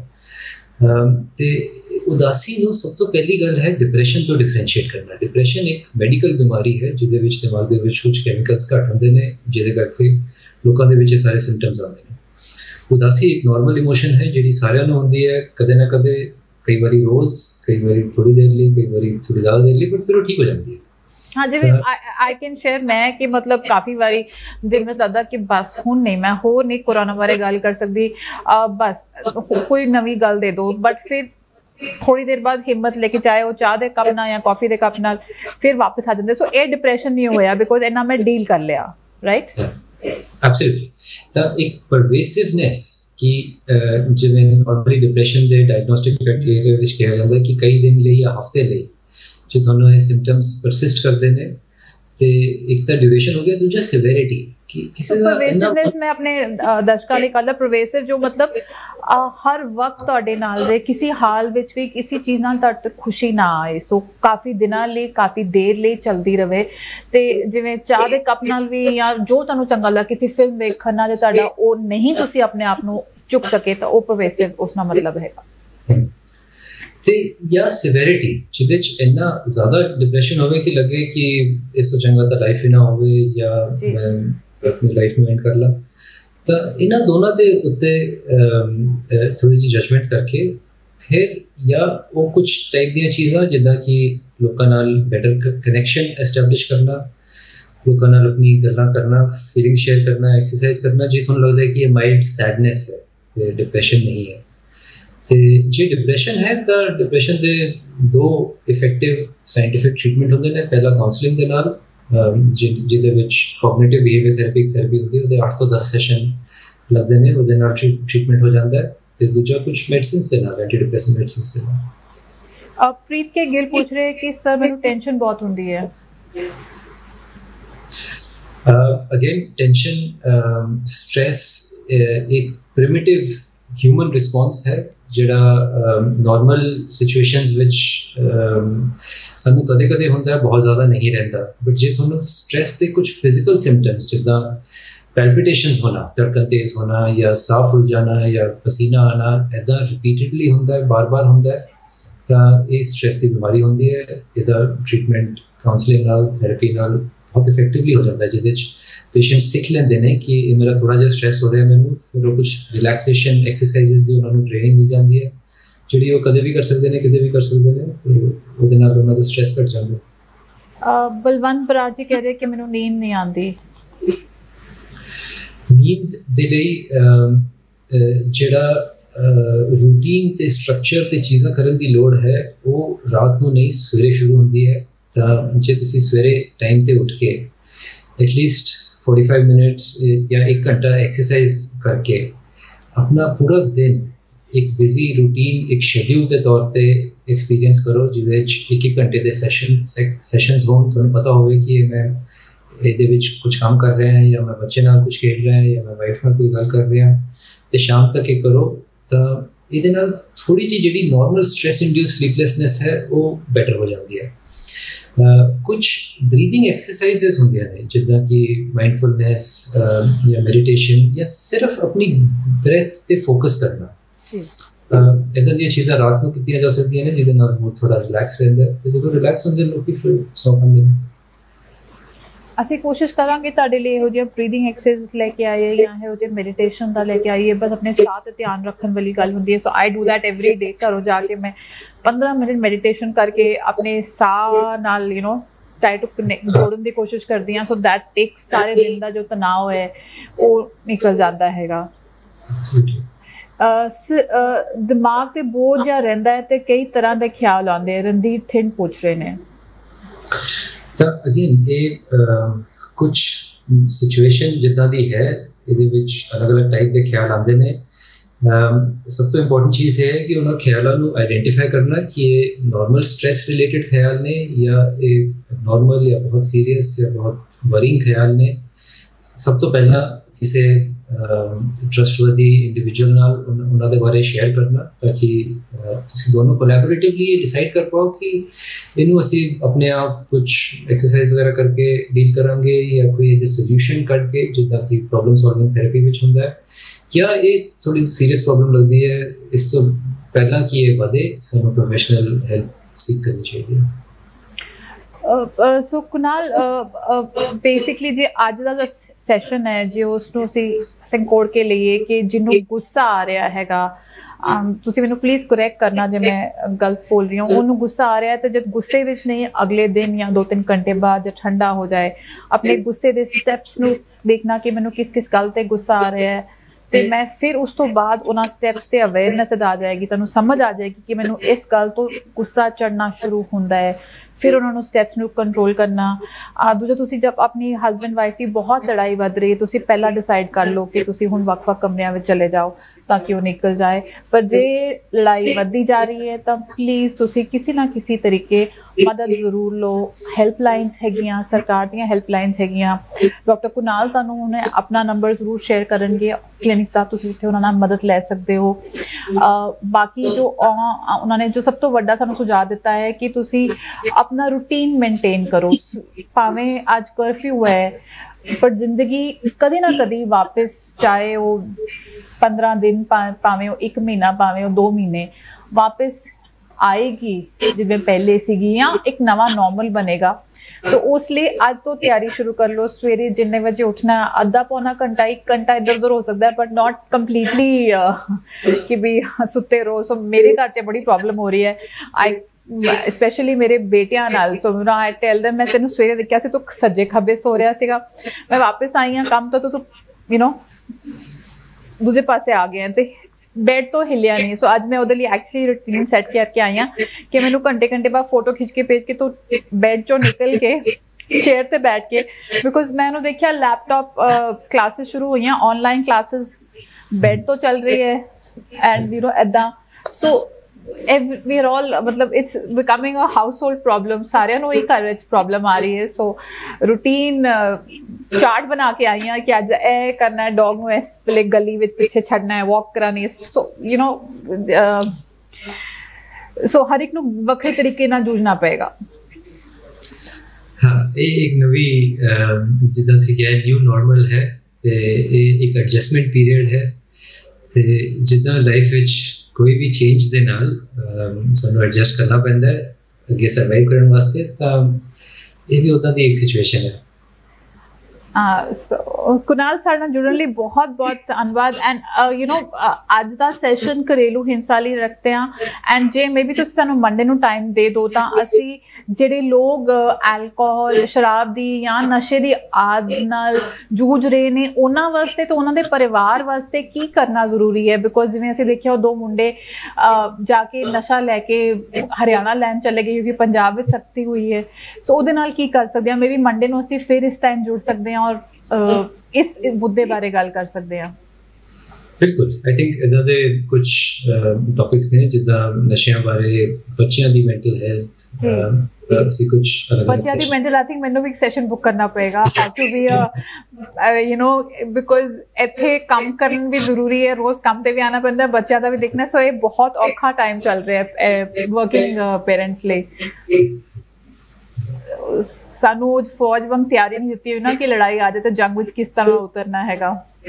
ਤੇ ਉਦਾਸੀ ਨੂੰ ਸਭ ਤੋਂ ਪਹਿਲੀ ਗੱਲ ਹੈ ਡਿਪਰੈਸ਼ਨ ਤੋਂ ਡਿਫਰੈਂਸ਼ੀਏਟ ਕਰਨਾ। ਡਿਪਰੈਸ਼ਨ ਇੱਕ ਮੈਡੀਕਲ ਬਿਮਾਰੀ ਹੈ ਜਿਹਦੇ ਵਿੱਚ ਦਿਮਾਗ ਦੇ ਵਿੱਚ ਕੁਝ ਕੈਮੀਕਲਸ ਘੱਟ ਹੁੰਦੇ ਨੇ ਜਿਹਦੇ ਕਰਕੇ ਲੋਕਾਂ ਦੇ ਵਿੱਚ ਇਹ ਸਾਰੇ ਸਿੰਪਟਮਸ ਆਉਂਦੇ ਨੇ। ਉਦਾਸੀ ਇੱਕ ਨਾਰਮਲ ਇਮੋਸ਼ਨ ਹੈ ਜਿਹੜੀ ਸਾਰਿਆਂ ਨੂੰ ਹੁੰਦੀ ਹੈ, ਕਦੇ ਨਾ ਕਦੇ, ਕਈ ਵਾਰੀ ਰੋਜ਼, ਕਈ ਵਾਰੀ ਥੋੜੀ ਦੇਰ ਲਈ, ਕਈ ਵਾਰੀ ਥੋੜੀ ਜ਼ਿਆਦਾ ਦੇਰ ਲਈ, ਬਟ ਫਿਰ ਉਹ ਠੀਕ ਹੋ ਜਾਂਦੀ ਹੈ। ਹਾਂ, ਜਿਵੇਂ ਆਈ ਕੈਨ ਸ਼ੇਅਰ ਮੈਂ ਕਿ ਮਤਲਬ ਕਾਫੀ ਵਾਰੀ ਦਿਲ ਵਿੱਚ ਲੱਗਦਾ ਕਿ ਬਸ ਹੁਣ ਨਹੀਂ, ਮੈਂ ਹੋਰ ਨਹੀਂ ਕੋਰੋਨਾ ਬਾਰੇ ਗੱਲ ਕਰ ਸਕਦੀ, ਬਸ ਕੋਈ ਨਵੀਂ ਗੱਲ ਦੇ ਦਿਓ, ਬਟ ਫਿਰ ਥੋੜੀ ਦੇਰ ਬਾਅਦ ਹਿੰਮਤ ਲੈ ਕੇ ਚਾਹੇ ਉਹ ਚਾਹ ਦੇ ਕੱਪ ਨਾਲ ਜਾਂ ਕਾਫੀ ਦੇ ਕੱਪ ਨਾਲ ਫਿਰ ਵਾਪਸ ਆ ਜਾਂਦੇ। ਸੋ ਇਹ ਡਿਪਰੈਸ਼ਨ ਨਹੀਂ ਹੋਇਆ ਬਿਕੋਜ਼ ਇਹਨਾਂ ਮੈਂ ਡੀਲ ਕਰ ਲਿਆ, ਰਾਈਟ? ਐਬਸੋਲੂਟਲੀ। ਤਾਂ ਇੱਕ ਪਰਵੇਸਿਵਨੈਸ ਕਿ ਜਿਵੇਂ ਨਾਰਮਲੀ ਡਿਪਰੈਸ਼ਨ ਦੇ ਡਾਇਗਨੋਸਟਿਕ ਕ੍ਰਾਈਟੇਰੀਆ ਵਿੱਚ ਕਿਹਾ ਜਾਂਦਾ ਕਿ ਕਈ ਦਿਨ ਲਈ ਜਾਂ ਹਫ਼ਤੇ ਲਈ ਜੇ ਤੁਹਾਨੂੰ ਇਹ ਸਿੰਪਟਮਸ ਪਰਸਿਸਟ ਕਰਦੇ ਨੇ, ਤੇ ਇੱਕ ਤਾਂ ਡਿਊਰੇਸ਼ਨ ਹੋ ਗਿਆ, ਦੂਜਾ ਸਿਵੈਰਿਟੀ ਕਿ ਕਿਸੇ ਦਾ ਪਰਵੇਸਿਵਨੈਸ। ਮੈਂ ਆਪਣੇ ਦਰਸ਼ਕਾਂ ਲਈ ਕਹਿੰਦਾ ਪਰਵੇਸਿਵ ਜੋ ਮਤਲਬ ਹਰ ਵਕਤ ਤੁਹਾਡੇ ਨਾਲ ਰਹੇ, ਕਿਸੇ ਹਾਲ ਵਿੱਚ ਵੀ ਕਿਸੇ ਚੀਜ਼ ਨਾਲ ਤੁਹਾਡੇ ਖੁਸ਼ੀ ਨਾ ਆਏ, ਸੋ ਕਾਫੀ ਦਿਨਾਂ ਲਈ ਕਾਫੀ ਦੇਰ ਲਈ ਚੱਲਦੀ ਰਹੇ, ਤੇ ਜਿਵੇਂ ਚਾਹ ਦੇ ਕੱਪ ਨਾਲ ਵੀ ਜਾਂ ਜੋ ਤੁਹਾਨੂੰ ਚੰਗਾ ਲੱਗਾ, ਕਿਸੇ ਫਿਲਮ ਵੇਖਣ ਨਾਲ ਤੁਹਾਡਾ ਉਹ ਨਹੀਂ ਤੁਸੀਂ ਆਪਣੇ ਆਪ ਨੂੰ ਚੁੱਕ ਸਕੇ, ਤਾਂ ਉਹ ਪਰਵੇਸਿਵ ਉਸ ਦਾ ਮਤਲਬ ਹੈਗਾ। ਤੇ ਜਾਂ ਸਿਵੈਰਿਟੀ ਜਿਹਦੇ 'ਚ ਇੰਨਾ ਜ਼ਿਆਦਾ ਡਿਪਰੈਸ਼ਨ ਹੋਵੇ ਕਿ ਲੱਗੇ ਕਿ ਇਸ ਤੋਂ ਚੰਗਾ ਤਾਂ ਲਾਈਫ ਹੀ ਨਾ ਹੋਵੇ ਜਾਂ ਮੈਂ ਆਪਣੀ ਲਾਈਫ ਨੂੰ ਐਂਡ ਕਰ ਲਾਂ। ਤਾਂ ਇਹਨਾਂ ਦੋਨਾਂ ਦੇ ਉੱਤੇ ਥੋੜ੍ਹੀ ਜਿਹੀ ਜਜਮੈਂਟ ਕਰਕੇ ਫਿਰ ਜਾਂ ਉਹ ਕੁਝ ਟਾਈਪ ਦੀਆਂ ਚੀਜ਼ਾਂ ਜਿੱਦਾਂ ਕਿ ਲੋਕਾਂ ਨਾਲ ਬੈਟਰ ਕਨੈਕਸ਼ਨ ਐਸਟੈਬਲਿਸ਼ ਕਰਨਾ, ਲੋਕਾਂ ਨਾਲ ਆਪਣੀ ਗੱਲਾਂ ਕਰਨਾ, ਫੀਲਿੰਗ ਸ਼ੇਅਰ ਕਰਨਾ, ਐਕਸਰਸਾਈਜ਼ ਕਰਨਾ, ਜੇ ਤੁਹਾਨੂੰ ਲੱਗਦਾ ਹੈ ਕਿ ਇਹ ਮਾਈਲਡ ਸੈਡਨੈਸ ਹੈ ਤੇ ਡਿਪਰੈਸ਼ਨ ਨਹੀਂ ਹੈ। ਤੇ ਜੇ ਡਿਪਰੈਸ਼ਨ ਹੈ ਤਾਂ ਡਿਪਰੈਸ਼ਨ ਦੇ 2 ਇਫੈਕਟਿਵ ਸਾਇੰਟੀਫਿਕ ਟ੍ਰੀਟਮੈਂਟ ਹੁੰਦੇ ਨੇ। ਪਹਿਲਾ ਕਾਉਂਸਲਿੰਗ ਦੇ ਨਾਲ ਜਿਹਦੇ ਵਿੱਚ ਕੋਗਨੀਟਿਵ ਬਿਹੇਵੀਅਰ ਥੈਰੇਪੀ ਹੁੰਦੀ ਹੈ, ਉਹਦੇ 8 ਤੋਂ 10 ਸੈਸ਼ਨ ਲੱਗਦੇ ਨੇ, ਉਹਦੇ ਨਾਲ ਟ੍ਰੀਟਮੈਂਟ ਹੋ ਜਾਂਦਾ ਹੈ। ਤੇ ਦੂਜਾ ਕੁਝ ਮੈਡੀਸਿਨਸ ਦੇ ਨਾਲ, ਐਂਟੀ ਡਿਪਰੈਸੈਂਟ ਮੈਡੀਸਿਨਸ ਦੇ ਨਾਲ। ਪ੍ਰੀਤ ਕੇ ਗਿੱਲ ਪੁੱਛ ਰਹੇ ਕਿ ਸਰ ਮੈਨੂੰ ਟੈਨਸ਼ਨ ਬਹੁਤ ਹੁੰਦੀ ਹੈ। अगेन टेंशन, स्ट्रेस एक प्रिमिटिव ह्यूमन रिस्पॉन्स है ਜਿਹੜਾ ਨਾਰਮਲ ਸਿਚੁਏਸ਼ਨਸ ਵਿੱਚ ਸਾਨੂੰ ਕਦੇ ਹੁੰਦਾ ਬਹੁਤ ਜ਼ਿਆਦਾ ਨਹੀਂ ਰਹਿੰਦਾ, ਬਟ ਜੇ ਤੁਹਾਨੂੰ ਸਟ੍ਰੈਸ ਦੇ ਕੁਝ ਫਿਜ਼ੀਕਲ ਸਿੰਪਟਮਸ ਜਿੱਦਾਂ ਪੈਲਪੀਟੇਸ਼ਨਸ ਹੋਣਾ, ਧੜਕਣ ਤੇਜ਼ ਹੋਣਾ ਜਾਂ ਸਾਹ ਫੁੱਲ ਜਾਣਾ ਜਾਂ ਪਸੀਨਾ ਆਣਾ, ਇੱਦਾਂ ਰਿਪੀਟਡਲੀ ਹੁੰਦਾ ਹੈ, ਬਾਰ-ਬਾਰ ਹੁੰਦਾ ਹੈ, ਤਾਂ ਇਹ ਸਟ੍ਰੈਸ ਦੀ ਬਿਮਾਰੀ ਹੁੰਦੀ ਹੈ। ਇਹਦਾ ਟ੍ਰੀਟਮੈਂਟ ਕਾਉਂਸਲਿੰਗ ਨਾਲ, ਥੈਰੇਪੀ ਨਾਲ ਬਹੁਤ ਇਫੈਕਟਿਵਲੀ ਹੋ ਜਾਂਦਾ ਹੈ, ਜਿਹਦੇ 'ਚ ਪੇਸ਼ੈਂਟ ਸਿੱਖ ਲੈਂਦੇ ਨੇ ਕਿ ਇਹ ਮੇਰਾ ਥੋੜ੍ਹਾ ਜਿਹਾ ਸਟ੍ਰੈਸ ਹੋ ਰਿਹਾ ਮੈਨੂੰ, ਫਿਰ ਉਹ ਕੁਝ ਰਿਲੈਕਸੇਸ਼ਨ ਐਕਸਰਸਾਈਜ਼ਿਸ ਦੀ ਉਹਨਾਂ ਨੂੰ ਟ੍ਰੇਨਿੰਗ ਮਿਲ ਜਾਂਦੀ ਹੈ, ਜਿਹੜੀ ਉਹ ਕਦੇ ਵੀ ਕਰ ਸਕਦੇ ਨੇ, ਕਿਤੇ ਵੀ ਕਰ ਸਕਦੇ ਨੇ, ਤੇ ਉਹਦੇ ਨਾਲ ਉਹਨਾਂ ਦਾ ਸਟ੍ਰੈਸ ਘੱਟ ਜਾਂਦਾ। ਬਲਵੰਤ ਬਰਾੜ ਜੀ ਕਹਿ ਰਹੇ ਕਿ ਮੈਨੂੰ ਨੀਂਦ ਨਹੀਂ ਆਉਂਦੀ। ਨੀਂਦ ਦੇ ਲਈ ਜਿਹੜਾ रूटीन ते स्ट्रक्चर ते चीज़ां करन दी लोड़ है वो रात नूं नहीं सवेरे शुरू होंदी है। तो जे तुसीं सवेरे टाइम ते उठ के एटलीस्ट 45 मिनट्स या 1 घंटा एक्सरसाइज करके अपना पूरा दिन एक बिजी रूटीन एक शेड्यूल के तौर पे एक्सपीरियंस करो, जिहदे च 1 घंटे के सैशनस होण, तुहानूं पता होवे कि मैं ਇਹਦੇ ਵਿੱਚ कुछ काम कर रहे हैं या मैं बच्चे नाल कुछ खेल रहे हैं या मैं वाइफ नाल कोई गल कर रहा तो शाम तक ये करो, तो ਇਹਦੇ ਨਾਲ थोड़ी जी ਜਿਹੜੀ नॉर्मल स्ट्रेस इंड्यूस स्लीपलैसनेस है वो बेटर हो जाती है। कुछ ब्रीदिंग एक्सरसाइजेस होंदियां ने जिद्दां कि माइंडफुलनेस या मेडिटेशन या सिर्फ अपनी ब्रेथ ते फोकस करना, इदां दी चीज़ां रात ਨੂੰ ਕੀਤੀਆਂ ਜਾ ਸਕਦੀਆਂ ਨੇ, ਜਿਹਦੇ ਨਾਲ ਮੂਡ ਥੋੜਾ ਰਿਲੈਕਸ ਰਹਿੰਦਾ ਹੈ, ਤੇ ਜਦੋਂ ਰਿਲੈਕਸ ਹੁੰਦੇ ਲੋਕ ਫਿਰ ਸੌਂ ਪੈਂਦੇ ਨੇ। ਅਸੀਂ ਕੋਸ਼ਿਸ਼ ਕਰਾਂਗੇ ਤੁਹਾਡੇ ਲਈ ਇਹੋ ਜਿਹਾ ਬਰੀਦਿੰਗ ਐਕਸਰਸਾਈਜ਼ ਲੈ ਕੇ ਆਈਏ ਜਾਂ ਇਹੋ ਜਿਹੇ ਮੈਡੀਟੇਸ਼ਨ ਦਾ ਲੈ ਕੇ ਆਈਏ, ਬਸ ਆਪਣੇ ਸਾਹ 'ਤੇ ਧਿਆਨ ਰੱਖਣ ਵਾਲੀ ਗੱਲ ਹੁੰਦੀ ਹੈ। So I do that every day. ਘਰੋਂ ਜਾ ਕੇ ਮੈਂ 15 ਮਿੰਟ ਮੈਡੀਟੇਸ਼ਨ ਕਰਕੇ ਆਪਣੇ ਸਾਹ ਨਾਲ ਟਾਈਟ ਜੋੜਨ ਦੀ ਕੋਸ਼ਿਸ਼ ਕਰਦੀ ਹਾਂ, ਸੋ ਦੈਟ ਟੇਕਸ ਸਾਰੇ ਦਿਨ ਦਾ ਜੋ ਤਣਾਅ ਹੈ ਉਹ ਨਿਕਲ ਜਾਂਦਾ ਹੈਗਾ। ਦਿਮਾਗ 'ਤੇ ਬੋਝ ਜਿਹਾ ਰਹਿੰਦਾ ਹੈ ਅਤੇ ਕਈ ਤਰ੍ਹਾਂ ਦੇ ਖਿਆਲ ਆਉਂਦੇ। ਰਣਦੀਪ ਥਿੰਡ ਪੁੱਛ ਰਹੇ ਨੇ। ਤਾਂ ਅਗੇਨ ਇਹ ਕੁਝ ਸਿਚੁਏਸ਼ਨ ਜਿੱਦਾਂ ਦੀ ਹੈ, ਇਹਦੇ ਵਿੱਚ ਅਲੱਗ-ਅਲੱਗ ਟਾਈਪ ਦੇ ਖਿਆਲ ਆਉਂਦੇ ਨੇ। ਸਭ ਤੋਂ ਇੰਪੋਰਟੈਂਟ ਚੀਜ਼ ਇਹ ਹੈ ਕਿ ਉਹਨਾਂ ਖਿਆਲਾਂ ਨੂੰ ਆਈਡੈਂਟੀਫਾਈ ਕਰਨਾ ਕਿ ਇਹ ਨਾਰਮਲ ਸਟ੍ਰੈਸ ਰਿਲੇਟਡ ਖਿਆਲ ਨੇ ਜਾਂ ਇਹ ਨਾਰਮਲ ਜਾਂ ਬਹੁਤ ਸੀਰੀਅਸ ਜਾਂ ਬਹੁਤ ਵਰਿੰਗ ਖਿਆਲ ਨੇ। ਸਭ ਤੋਂ ਪਹਿਲਾਂ ਕਿਸੇ ਟਰਸਟਵਰਦੀ ਇੰਡੀਵਿਜੂਅਲ ਨਾਲ ਉਹਨਾਂ ਦੇ ਬਾਰੇ ਸ਼ੇਅਰ ਕਰਨਾ, ਤਾਂ ਕਿ ਤੁਸੀਂ ਦੋਨੋਂ ਕੋਲੈਬੋਰੇਟਿਵਲੀ ਇਹ ਡਿਸਾਈਡ ਕਰ ਪਾਓ ਕਿ ਇਹਨੂੰ ਅਸੀਂ ਆਪਣੇ ਆਪ ਕੁਝ ਐਕਸਰਸਾਈਜ਼ ਵਗੈਰਾ ਕਰਕੇ ਡੀਲ ਕਰਾਂਗੇ ਜਾਂ ਕੋਈ ਇਹਦੇ ਸੋਲਿਊਸ਼ਨ ਕੱਢ ਕੇ, ਜਿੱਦਾਂ ਕਿ ਪ੍ਰੋਬਲਮ ਸੋਲਵਿੰਗ ਥੈਰੇਪੀ ਵਿੱਚ ਹੁੰਦਾ ਹੈ, ਜਾਂ ਇਹ ਥੋੜੀ ਸੀਰੀਅਸ ਪ੍ਰੋਬਲਮ ਲੱਗਦੀ ਹੈ। ਇਸ ਤੋਂ ਪਹਿਲਾਂ ਕਿ ਇਹ ਵਧੇ ਸਾਨੂੰ ਪ੍ਰੋਫੈਸ਼ਨਲ ਹੈਲਪ ਸੀਕ ਕਰਨੀ ਚਾਹੀਦੀ ਹੈ। ਸੋ ਕੁਨਾਲ, ਬੇਸਿਕਲੀ ਜੇ ਅੱਜ ਦਾ ਜੋ ਸੈਸ਼ਨ ਹੈ ਜੇ ਉਸ ਨੂੰ ਅਸੀਂ ਸੰਕੋੜ ਕੇ ਲਈਏ ਕਿ ਜਿਹਨੂੰ ਗੁੱਸਾ ਆ ਰਿਹਾ ਹੈਗਾ, ਤੁਸੀਂ ਮੈਨੂੰ ਪਲੀਜ਼ ਕਰੈਕਟ ਕਰਨਾ ਜੇ ਮੈਂ ਗਲਤ ਬੋਲ ਰਹੀ ਹਾਂ, ਉਹਨੂੰ ਗੁੱਸਾ ਆ ਰਿਹਾ ਤੇ ਜਦ ਗੁੱਸੇ ਵਿੱਚ ਨਹੀਂ ਅਗਲੇ ਦਿਨ ਜਾਂ 2-3 ਘੰਟੇ ਬਾਅਦ ਜਦ ਠੰਡਾ ਹੋ ਜਾਏ, ਆਪਣੇ ਗੁੱਸੇ ਦੇ ਸਟੈਪਸ ਨੂੰ ਦੇਖਣਾ ਕਿ ਮੈਨੂੰ ਕਿਸ ਗੱਲ 'ਤੇ ਗੁੱਸਾ ਆ ਰਿਹਾ ਹੈ, ਤੇ ਮੈਂ ਫਿਰ ਉਸ ਤੋਂ ਬਾਅਦ ਉਹਨਾਂ ਸਟੈਪਸ 'ਤੇ ਅਵੇਅਰਨੈਸ ਆ ਜਾਏਗੀ, ਤੁਹਾਨੂੰ ਸਮਝ ਆ ਜਾਏਗੀ ਕਿ ਮੈਨੂੰ ਇਸ ਗੱਲ ਤੋਂ ਗੁੱਸਾ ਚੜ੍ਹਨਾ ਸ਼ੁਰੂ ਹੁੰਦਾ ਹੈ, ਫਿਰ ਉਹਨਾਂ ਨੂੰ ਸਟੈਪਸ ਨੂੰ ਕੰਟਰੋਲ ਕਰਨਾ। ਦੂਜਾ, ਤੁਸੀਂ ਜਦ ਆਪਣੀ ਹਸਬੈਂਡ ਵਾਈਫ ਦੀ ਬਹੁਤ ਲੜਾਈ ਵੱਧ ਰਹੀ ਹੈ, ਤੁਸੀਂ ਪਹਿਲਾਂ ਡਿਸਾਈਡ ਕਰ ਲਓ ਕਿ ਤੁਸੀਂ ਹੁਣ ਵੱਖ-ਵੱਖ ਕਮਰਿਆਂ ਵਿੱਚ ਚਲੇ ਜਾਓ ਤਾਂ ਕਿ ਉਹ ਨਿਕਲ ਜਾਏ। ਪਰ ਜੇ ਲੜਾਈ ਵੱਧਦੀ ਜਾ ਰਹੀ ਹੈ ਤਾਂ ਪਲੀਜ਼ ਤੁਸੀਂ ਕਿਸੇ ਨਾ ਕਿਸੇ ਤਰੀਕੇ ਮਦਦ ਜ਼ਰੂਰ ਲਓ। ਹੈਲਪਲਾਈਨਸ ਹੈਗੀਆਂ, ਸਰਕਾਰ ਦੀਆਂ ਹੈਲਪਲਾਈਨਸ ਹੈਗੀਆਂ। ਡਾਕਟਰ ਕੁਨਾਲ ਤੁਹਾਨੂੰ ਉਹਨੇ ਆਪਣਾ ਨੰਬਰ ਜ਼ਰੂਰ ਸ਼ੇਅਰ ਕਰਨਗੇ ਕਲੀਨਿਕ ਦਾ, ਤੁਸੀਂ ਉੱਥੇ ਉਹਨਾਂ ਨਾਲ ਮਦਦ ਲੈ ਸਕਦੇ ਹੋ। ਬਾਕੀ ਜੋ ਉਹਨਾਂ ਨੇ ਜੋ ਸਭ ਤੋਂ ਵੱਡਾ ਸਾਨੂੰ ਸੁਝਾਅ ਦਿੱਤਾ ਹੈ ਕਿ ਤੁਸੀਂ ਆਪਣਾ ਰੂਟੀਨ ਮੇਨਟੇਨ ਕਰੋ। ਭਾਵੇਂ ਅੱਜ ਕਰਫਿਊ ਹੈ ਪਰ ਜ਼ਿੰਦਗੀ ਕਦੇ ਨਾ ਕਦੇ ਵਾਪਸ, ਚਾਹੇ ਉਹ 15 ਦਿਨ, ਭਾਵੇਂ ਉਹ 1 ਮਹੀਨਾ, ਭਾਵੇਂ ਉਹ 2 ਮਹੀਨੇ, ਵਾਪਸ ਆਏਗੀ ਜਿਵੇਂ ਪਹਿਲੇ ਸੀਗੀ, ਜਾਂ ਇੱਕ ਨਵਾਂ ਨਾਰਮਲ ਬਣੇਗਾ। तो उस लिए आज तो तैयारी शुरू कर लो। सवेरे जिन्ने बजे उठना, आधा पौना घंटा 1 घंटा इधर उधर हो सकता है, बट नॉट कंप्लीटली कि भी सुते रहो। सो मेरे घर से बड़ी प्रॉब्लम हो रही है, आई स्पैशली मेरे बेटियां नाल। सो आई टेल देम, मैं तेनू सवेरे देखिया सी तू सज्जे खब्बे सो रहा सीगा, मैं वापस आई हाँ काम तो तू दूजे पासे आ गए ते बेड तो हिलिया नहीं। सो आज मैं उहदे लिए एक्चुअली रूटीन सैट करके आई हाँ कि मैनू घंटे घंटे बाद फोटो खिंच के भेज के तो बेड चो निकल के चेयर ते बैठ के, बिकॉज मैं उन्होंने देखा लैपटॉप क्लासेस शुरू हुई हैं, ऑनलाइन क्लासेस, बेड तो चल रही है एंड ऐदा। सो वी आर ऑल, मतलब it's becoming a household problem, सारिਆਂ ਨੂੰ ਹੀ ਘਰ ਵਿੱਚ प्रॉब्लम आ रही है। सो रूटीन ਚਾਰਟ ਬਣਾ ਕੇ ਆਈ ਹਾਂ ਕਿ ਅੱਜ ਇਹ ਕਰਨਾ ਹੈ, ਡੌਗ ਨੂੰ ਇਸ ਵੇਲੇ ਗਲੀ ਵਿੱਚ ਪਿੱਛੇ ਛੱਡਣਾ ਹੈ, ਵਾਕ ਕਰਾਣੀ ਹੈ। ਸੋ ਯੂ ਨੋ ਸੋ ਹਰ ਇੱਕ ਨੂੰ ਵੱਖਰੇ ਤਰੀਕੇ ਨਾਲ ਜੂਝਣਾ ਪਏਗਾ। ਹਾਂ, ਇਹ ਇੱਕ ਨਵੀਂ ਜਿੱਦਾਂ ਸੀ ਕਿ ਨਿਊ ਨਾਰਮਲ ਹੈ ਤੇ ਇਹ ਇੱਕ ਐਡਜਸਟਮੈਂਟ ਪੀਰੀਅਡ ਹੈ ਤੇ ਜਿੱਦਾਂ ਲਾਈਫ ਵਿੱਚ ਕੋਈ ਵੀ ਚੇਂਜ ਦੇ ਨਾਲ ਸਾਨੂੰ ਐਡਜਸਟ ਕਰਨਾ ਪੈਂਦਾ ਹੈ ਅੱਗੇ ਸਰਵਾਈਵ ਕਰਨ ਵਾਸਤੇ, ਤਾਂ ਇਹ ਵੀ ਉੱਦਾਂ ਦੀ ਇੱਕ ਸਿਚੁਏਸ਼ਨ ਹੈ। ਕੁਨਾਲ ਸਾਡੇ ਨਾਲ ਜੁੜਨ ਲਈ ਬਹੁਤ ਬਹੁਤ ਧੰਨਵਾਦ। ਐਂਡ ਯੂ ਨੋ ਅੱਜ ਦਾ ਸੈਸ਼ਨ ਘਰੇਲੂ ਹਿੰਸਾ ਲਈ ਰੱਖਦੇ ਹਾਂ, ਐਂਡ ਜੇ ਮੇ ਬੀ ਤੁਸੀਂ ਸਾਨੂੰ ਮੰਡੇ ਨੂੰ ਟਾਈਮ ਦੇ ਦਿਓ ਤਾਂ ਅਸੀਂ ਜਿਹੜੇ ਲੋਕ ਐਲਕੋਹਲ, ਸ਼ਰਾਬ ਦੀ ਜਾਂ ਨਸ਼ੇ ਦੀ ਆਦ ਨਾਲ ਜੂਝ ਰਹੇ ਨੇ ਉਹਨਾਂ ਵਾਸਤੇ ਤੇ ਉਹਨਾਂ ਦੇ ਪਰਿਵਾਰ ਵਾਸਤੇ ਕੀ ਕਰਨਾ ਜ਼ਰੂਰੀ ਹੈ। ਬਿਕੋਜ਼ ਜਿਵੇਂ ਅਸੀਂ ਦੇਖਿਆ ਉਹ 2 ਮੁੰਡੇ ਜਾ ਕੇ ਨਸ਼ਾ ਲੈ ਕੇ ਹਰਿਆਣਾ ਲੈਣ ਚਲੇ ਗਏ ਕਿਉਂਕਿ ਪੰਜਾਬ ਵਿੱਚ ਸਖਤੀ ਹੋਈ ਹੈ। ਸੋ ਉਹਦੇ ਨਾਲ ਕੀ ਕਰ ਸਕਦੇ ਹਾਂ, ਮੇ ਬੀ ਮੰਡੇ ਨੂੰ ਅਸੀਂ ਫਿਰ ਇਸ ਟਾਈਮ ਜੁੜ ਸਕਦੇ ਹਾਂ ਔਰ ਇਸ ਮੁੱਦੇ ਬਾਰੇ ਗੱਲ ਕਰ ਸਕਦੇ ਹਾਂ। ਬਿਲਕੁਲ, ਆਈ ਥਿੰਕ ਇਦਾਂ ਦੇ ਕੁਝ ਟੌਪਿਕਸ ਨੇ ਜਿੱਦਾਂ ਨਸ਼ਿਆਂ ਬਾਰੇ, ਬੱਚਿਆਂ ਦੀ ਮੈਂਟਲ ਹੈਲਥ, ਅਸੀਂ ਕੁਝ ਬੱਚਿਆਂ ਦੀ ਮੈਂਟਲ, ਆਈ ਥਿੰਕ ਮੈਨੂੰ ਵੀ ਇੱਕ ਸੈਸ਼ਨ ਬੁੱਕ ਕਰਨਾ ਪਏਗਾ to be you know because ਇੱਥੇ ਕੰਮ ਕਰਨ ਵੀ ਜ਼ਰੂਰੀ ਹੈ, ਰੋਜ਼ ਕੰਮ ਤੇ ਵੀ ਆਉਣਾ ਪੈਂਦਾ, ਬੱਚਿਆਂ ਦਾ ਵੀ ਦੇਖਣਾ। ਸੋ ਇਹ ਬਹੁਤ ਔਖਾ ਟਾਈਮ ਚੱਲ ਰਿਹਾ ਹੈ ਵਰਕਿੰਗ ਪੇਰੈਂਟਸ ਲਈ। ਸਾਨੂੰ ਫੌਜ ਵਾਂਗ ਤਿਆਰੀ ਨਹੀਂ ਦਿੱਤੀ ਹੋਈ ਨਾ ਕਿ ਲੜਾਈ ਆ ਜਾਏ ਤਾਂ ਜੰਗ ਵਿੱਚ ਕਿਸ ਤਰ੍ਹਾਂ ਉਤਰਨਾ ਹੈਗਾ।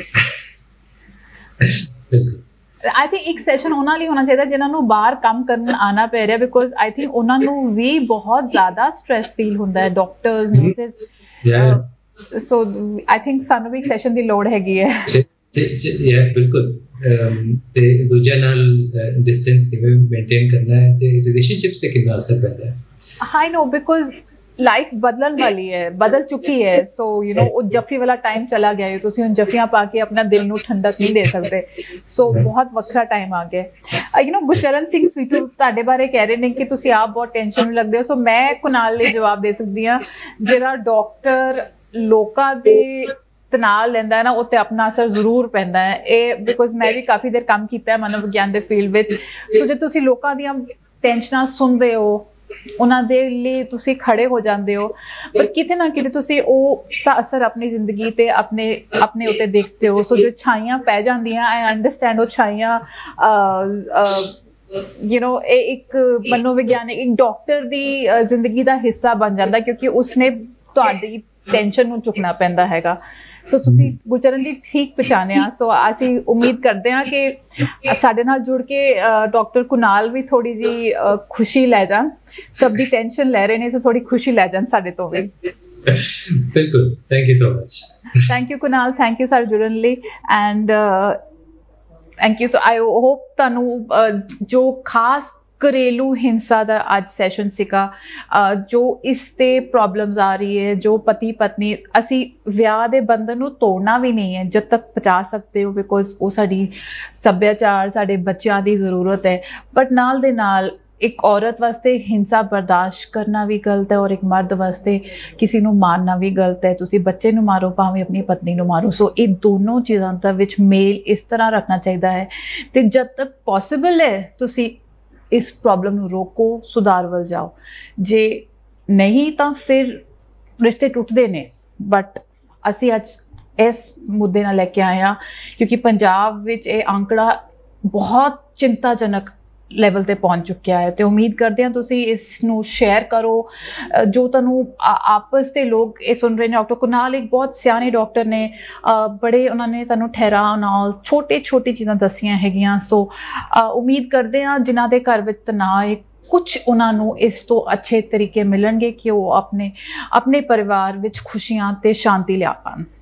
ਆਈ ਥਿੰਕ ਇੱਕ ਸੈਸ਼ਨ ਉਹਨਾਂ ਲਈ ਹੋਣਾ ਚਾਹੀਦਾ ਜਿਨ੍ਹਾਂ ਨੂੰ ਬਾਹਰ ਕੰਮ ਕਰਨ ਆਉਣਾ ਪੈ ਰਿਹਾ, ਬਿਕੋਜ਼ ਆਈ ਥਿੰਕ ਉਹਨਾਂ ਨੂੰ ਵੀ ਬਹੁਤ ਜ਼ਿਆਦਾ ਸਟ੍ਰੈਸ ਫੀਲ ਹੁੰਦਾ ਹੈ, doctors, nurses. So I think ਸਾਨੂੰ ਵੀ ਇੱਕ ਸੈਸ਼ਨ ਦੀ ਲੋੜ ਹੈਗੀ ਹੈ। ਬਿਲਕੁਲ, ਤੇ ਦੂਜਿਆਂ ਨਾਲ ਡਿਸਟੈਂਸ ਕਿਵੇਂ ਮੇਨਟੇਨ ਕਰਨਾ ਹੈ ਤੇ ਰਿਲੇਸ਼ਨਸ਼ਿਪਸ ਤੇ ਕਿੰਨਾ ਅਸਰ ਪੈਂਦਾ ਹੈ। ਆਈ ਨੋ, ਬਿਕੋਜ਼ ਲਾਈਫ ਬਦਲਣ ਵਾਲੀ ਹੈ, ਬਦਲ ਚੁੱਕੀ ਹੈ। ਸੋ ਯੂ ਨੋ ਉਹ ਜੱਫੀ ਵਾਲਾ ਟਾਈਮ ਚਲਾ ਗਿਆ ਹੈ, ਤੁਸੀਂ ਹੁਣ ਜੱਫੀਆਂ ਪਾ ਕੇ ਆਪਣਾ ਦਿਲ ਨੂੰ ਠੰਡਕ ਨਹੀਂ ਦੇ ਸਕਦੇ। ਸੋ ਬਹੁਤ ਵੱਖਰਾ ਟਾਈਮ ਆ ਗਿਆ। ਯੂ ਨੋ ਗੁਰਚਰਨ ਸਿੰਘ ਸਵੀਟੂ ਤੁਹਾਡੇ ਬਾਰੇ ਕਹਿ ਰਹੇ ਨੇ ਕਿ ਤੁਸੀਂ ਆਪ ਬਹੁਤ ਟੈਨਸ਼ਨ ਲੱਗਦੇ ਹੋ। ਸੋ ਮੈਂ ਕੁਨਾਲ ਲਈ ਜਵਾਬ ਦੇ ਸਕਦੀ ਹਾਂ, ਜਿਹੜਾ ਡਾਕਟਰ ਲੋਕਾਂ ਦੇ ਤਣਾਅ ਲੈਂਦਾ ਹੈ ਨਾ, ਉਹ ਤੇ ਆਪਣਾ ਅਸਰ ਜ਼ਰੂਰ ਪੈਂਦਾ ਹੈ। ਇਹ ਬਿਕੋਜ਼ ਮੈਂ ਵੀ ਕਾਫੀ ਦੇਰ ਕੰਮ ਕੀਤਾ ਹੈ ਮਨੋਵਿਗਿਆਨ ਦੇ ਫੀਲਡ ਵਿੱਚ। ਸੋ ਜੇ ਤੁਸੀਂ ਲੋਕਾਂ ਦੀਆਂ ਟੈਨਸ਼ਨਾਂ ਸੁਣਦੇ ਹੋ, ਉਹਨਾਂ ਦੇ ਲਈ ਤੁਸੀਂ ਖੜੇ ਹੋ ਜਾਂਦੇ ਹੋ, ਪਰ ਕਿਤੇ ਨਾ ਕਿਤੇ ਤੁਸੀਂ ਉਹ ਤਾਂ ਅਸਰ ਆਪਣੀ ਜ਼ਿੰਦਗੀ ਤੇ ਆਪਣੇ ਉੱਤੇ ਦੇਖਦੇ ਹੋ। ਸੋ ਜੋ ਛਾਈਆਂ ਪੈ ਜਾਂਦੀਆਂ, ਆਈ ਅੰਡਰਸਟੈਂਡ ਉਹ ਛਾਈਆਂ ਯੂ ਨੋ ਇਹ ਇੱਕ ਮਨੋਵਿਗਿਆਨਿਕ, ਇੱਕ ਡਾਕਟਰ ਦੀ ਜ਼ਿੰਦਗੀ ਦਾ ਹਿੱਸਾ ਬਣ ਜਾਂਦਾ ਕਿਉਂਕਿ ਉਸਨੇ ਤੁਹਾਡੀ ਟੈਨਸ਼ਨ ਨੂੰ ਚੁੱਕਣਾ ਪੈਂਦਾ ਹੈਗਾ। ਸੋ ਤੁਸੀਂ ਗੁਰਚਰਨ ਜੀ ਠੀਕ ਪਛਾਣਿਆ। ਸੋ ਅਸੀਂ ਉਮੀਦ ਕਰਦੇ ਹਾਂ ਕਿ ਸਾਡੇ ਨਾਲ ਜੁੜ ਕੇ ਡਾਕਟਰ ਕੁਨਾਲ ਵੀ ਥੋੜੀ ਜੀ ਖੁਸ਼ੀ ਲੈ ਜਾਣ। ਸਭ ਦੀ ਟੈਨਸ਼ਨ ਲੈ ਰਹੇ ਨੇ, ਸੋ ਥੋੜੀ ਖੁਸ਼ੀ ਲੈ ਜਾਣ ਸਾਡੇ ਤੋਂ ਵੀ। ਬਿਲਕੁਲ, thank you so much. Thank you Kunal, thank you ਸਾਡੇ ਜੁੜਨ ਲਈ। And thank you. So I hope ਤੁਹਾਨੂੰ ਜੋ ਖਾਸ ਘਰੇਲੂ ਹਿੰਸਾ ਦਾ ਅੱਜ ਸੈਸ਼ਨ ਸੀਗਾ, ਜੋ ਇਸ 'ਤੇ ਪ੍ਰੋਬਲਮਸ ਆ ਰਹੀ ਹੈ, ਜੋ ਪਤੀ ਪਤਨੀ, ਅਸੀਂ ਵਿਆਹ ਦੇ ਬੰਧਨ ਨੂੰ ਤੋੜਨਾ ਵੀ ਨਹੀਂ ਹੈ ਜਦ ਤੱਕ ਪਹੁੰਚਾ ਸਕਦੇ ਹੋ, ਬਿਕੋਜ਼ ਉਹ ਸਾਡੀ ਸੱਭਿਆਚਾਰ, ਸਾਡੇ ਬੱਚਿਆਂ ਦੀ ਜ਼ਰੂਰਤ ਹੈ। ਬਟ ਨਾਲ ਦੇ ਨਾਲ ਇੱਕ ਔਰਤ ਵਾਸਤੇ ਹਿੰਸਾ ਬਰਦਾਸ਼ਤ ਕਰਨਾ ਵੀ ਗਲਤ ਹੈ ਔਰ ਇੱਕ ਮਰਦ ਵਾਸਤੇ ਕਿਸੇ ਨੂੰ ਮਾਰਨਾ ਵੀ ਗਲਤ ਹੈ। ਤੁਸੀਂ ਬੱਚੇ ਨੂੰ ਮਾਰੋ ਭਾਵੇਂ ਆਪਣੀ ਪਤਨੀ ਨੂੰ ਮਾਰੋ। ਸੋ ਇਹ ਦੋਨੋਂ ਚੀਜ਼ਾਂ ਦਾ ਵਿੱਚ ਮੇਲ ਇਸ ਤਰ੍ਹਾਂ ਰੱਖਣਾ ਚਾਹੀਦਾ ਹੈ। ਅਤੇ ਜਦ ਤੱਕ ਪੋਸੀਬਲ ਹੈ ਤੁਸੀਂ ਇਸ ਪ੍ਰੋਬਲਮ ਨੂੰ ਰੋਕੋ, ਸੁਧਾਰ ਵੱਲ ਜਾਓ। ਜੇ ਨਹੀਂ ਤਾਂ ਫਿਰ ਰਿਸ਼ਤੇ ਟੁੱਟਦੇ ਨੇ। ਬਟ ਅਸੀਂ ਅੱਜ ਇਸ ਮੁੱਦੇ ਨਾਲ ਲੈ ਕੇ ਆਏ ਹਾਂ ਕਿਉਂਕਿ ਪੰਜਾਬ ਵਿੱਚ ਇਹ ਅੰਕੜਾ ਬਹੁਤ ਚਿੰਤਾਜਨਕ ਲੈਵਲ ਤੇ ਪਹੁੰਚ ਚੁੱਕਿਆ ਹੈ। ਤੇ ਉਮੀਦ ਕਰਦੇ ਹਾਂ ਤੁਸੀਂ ਇਸ ਨੂੰ ਸ਼ੇਅਰ ਕਰੋ। ਜੋ ਤੁਹਾਨੂੰ ਆਪਸ ਦੇ ਲੋਕ ਇਹ ਸੁਣ ਰਹੇ ਨੇ, ਡਾਕਟਰ ਕੁਨਾਲ ਇੱਕ ਬਹੁਤ ਸਿਆਣੇ ਡਾਕਟਰ ਨੇ, ਬੜੇ ਉਹਨਾਂ ਨੇ ਤੁਹਾਨੂੰ ਠਹਿਰਾਅ ਨਾਲ ਛੋਟੀ ਚੀਜ਼ਾਂ ਦੱਸੀਆਂ ਹੈਗੀਆਂ। ਸੋ ਉਮੀਦ ਕਰਦੇ ਹਾਂ ਜਿਨ੍ਹਾਂ ਦੇ ਘਰ ਵਿੱਚ ਤਣਾਅ ਹੈ, ਕੁਝ ਉਹਨਾਂ ਨੂੰ ਇਸ ਤੋਂ ਅੱਛੇ ਤਰੀਕੇ ਮਿਲਣਗੇ ਕਿ ਉਹ ਆਪਣੇ ਪਰਿਵਾਰ ਵਿੱਚ ਖੁਸ਼ੀਆਂ ਤੇ ਸ਼ਾਂਤੀ ਲਿਆ ਪਾਉਣ।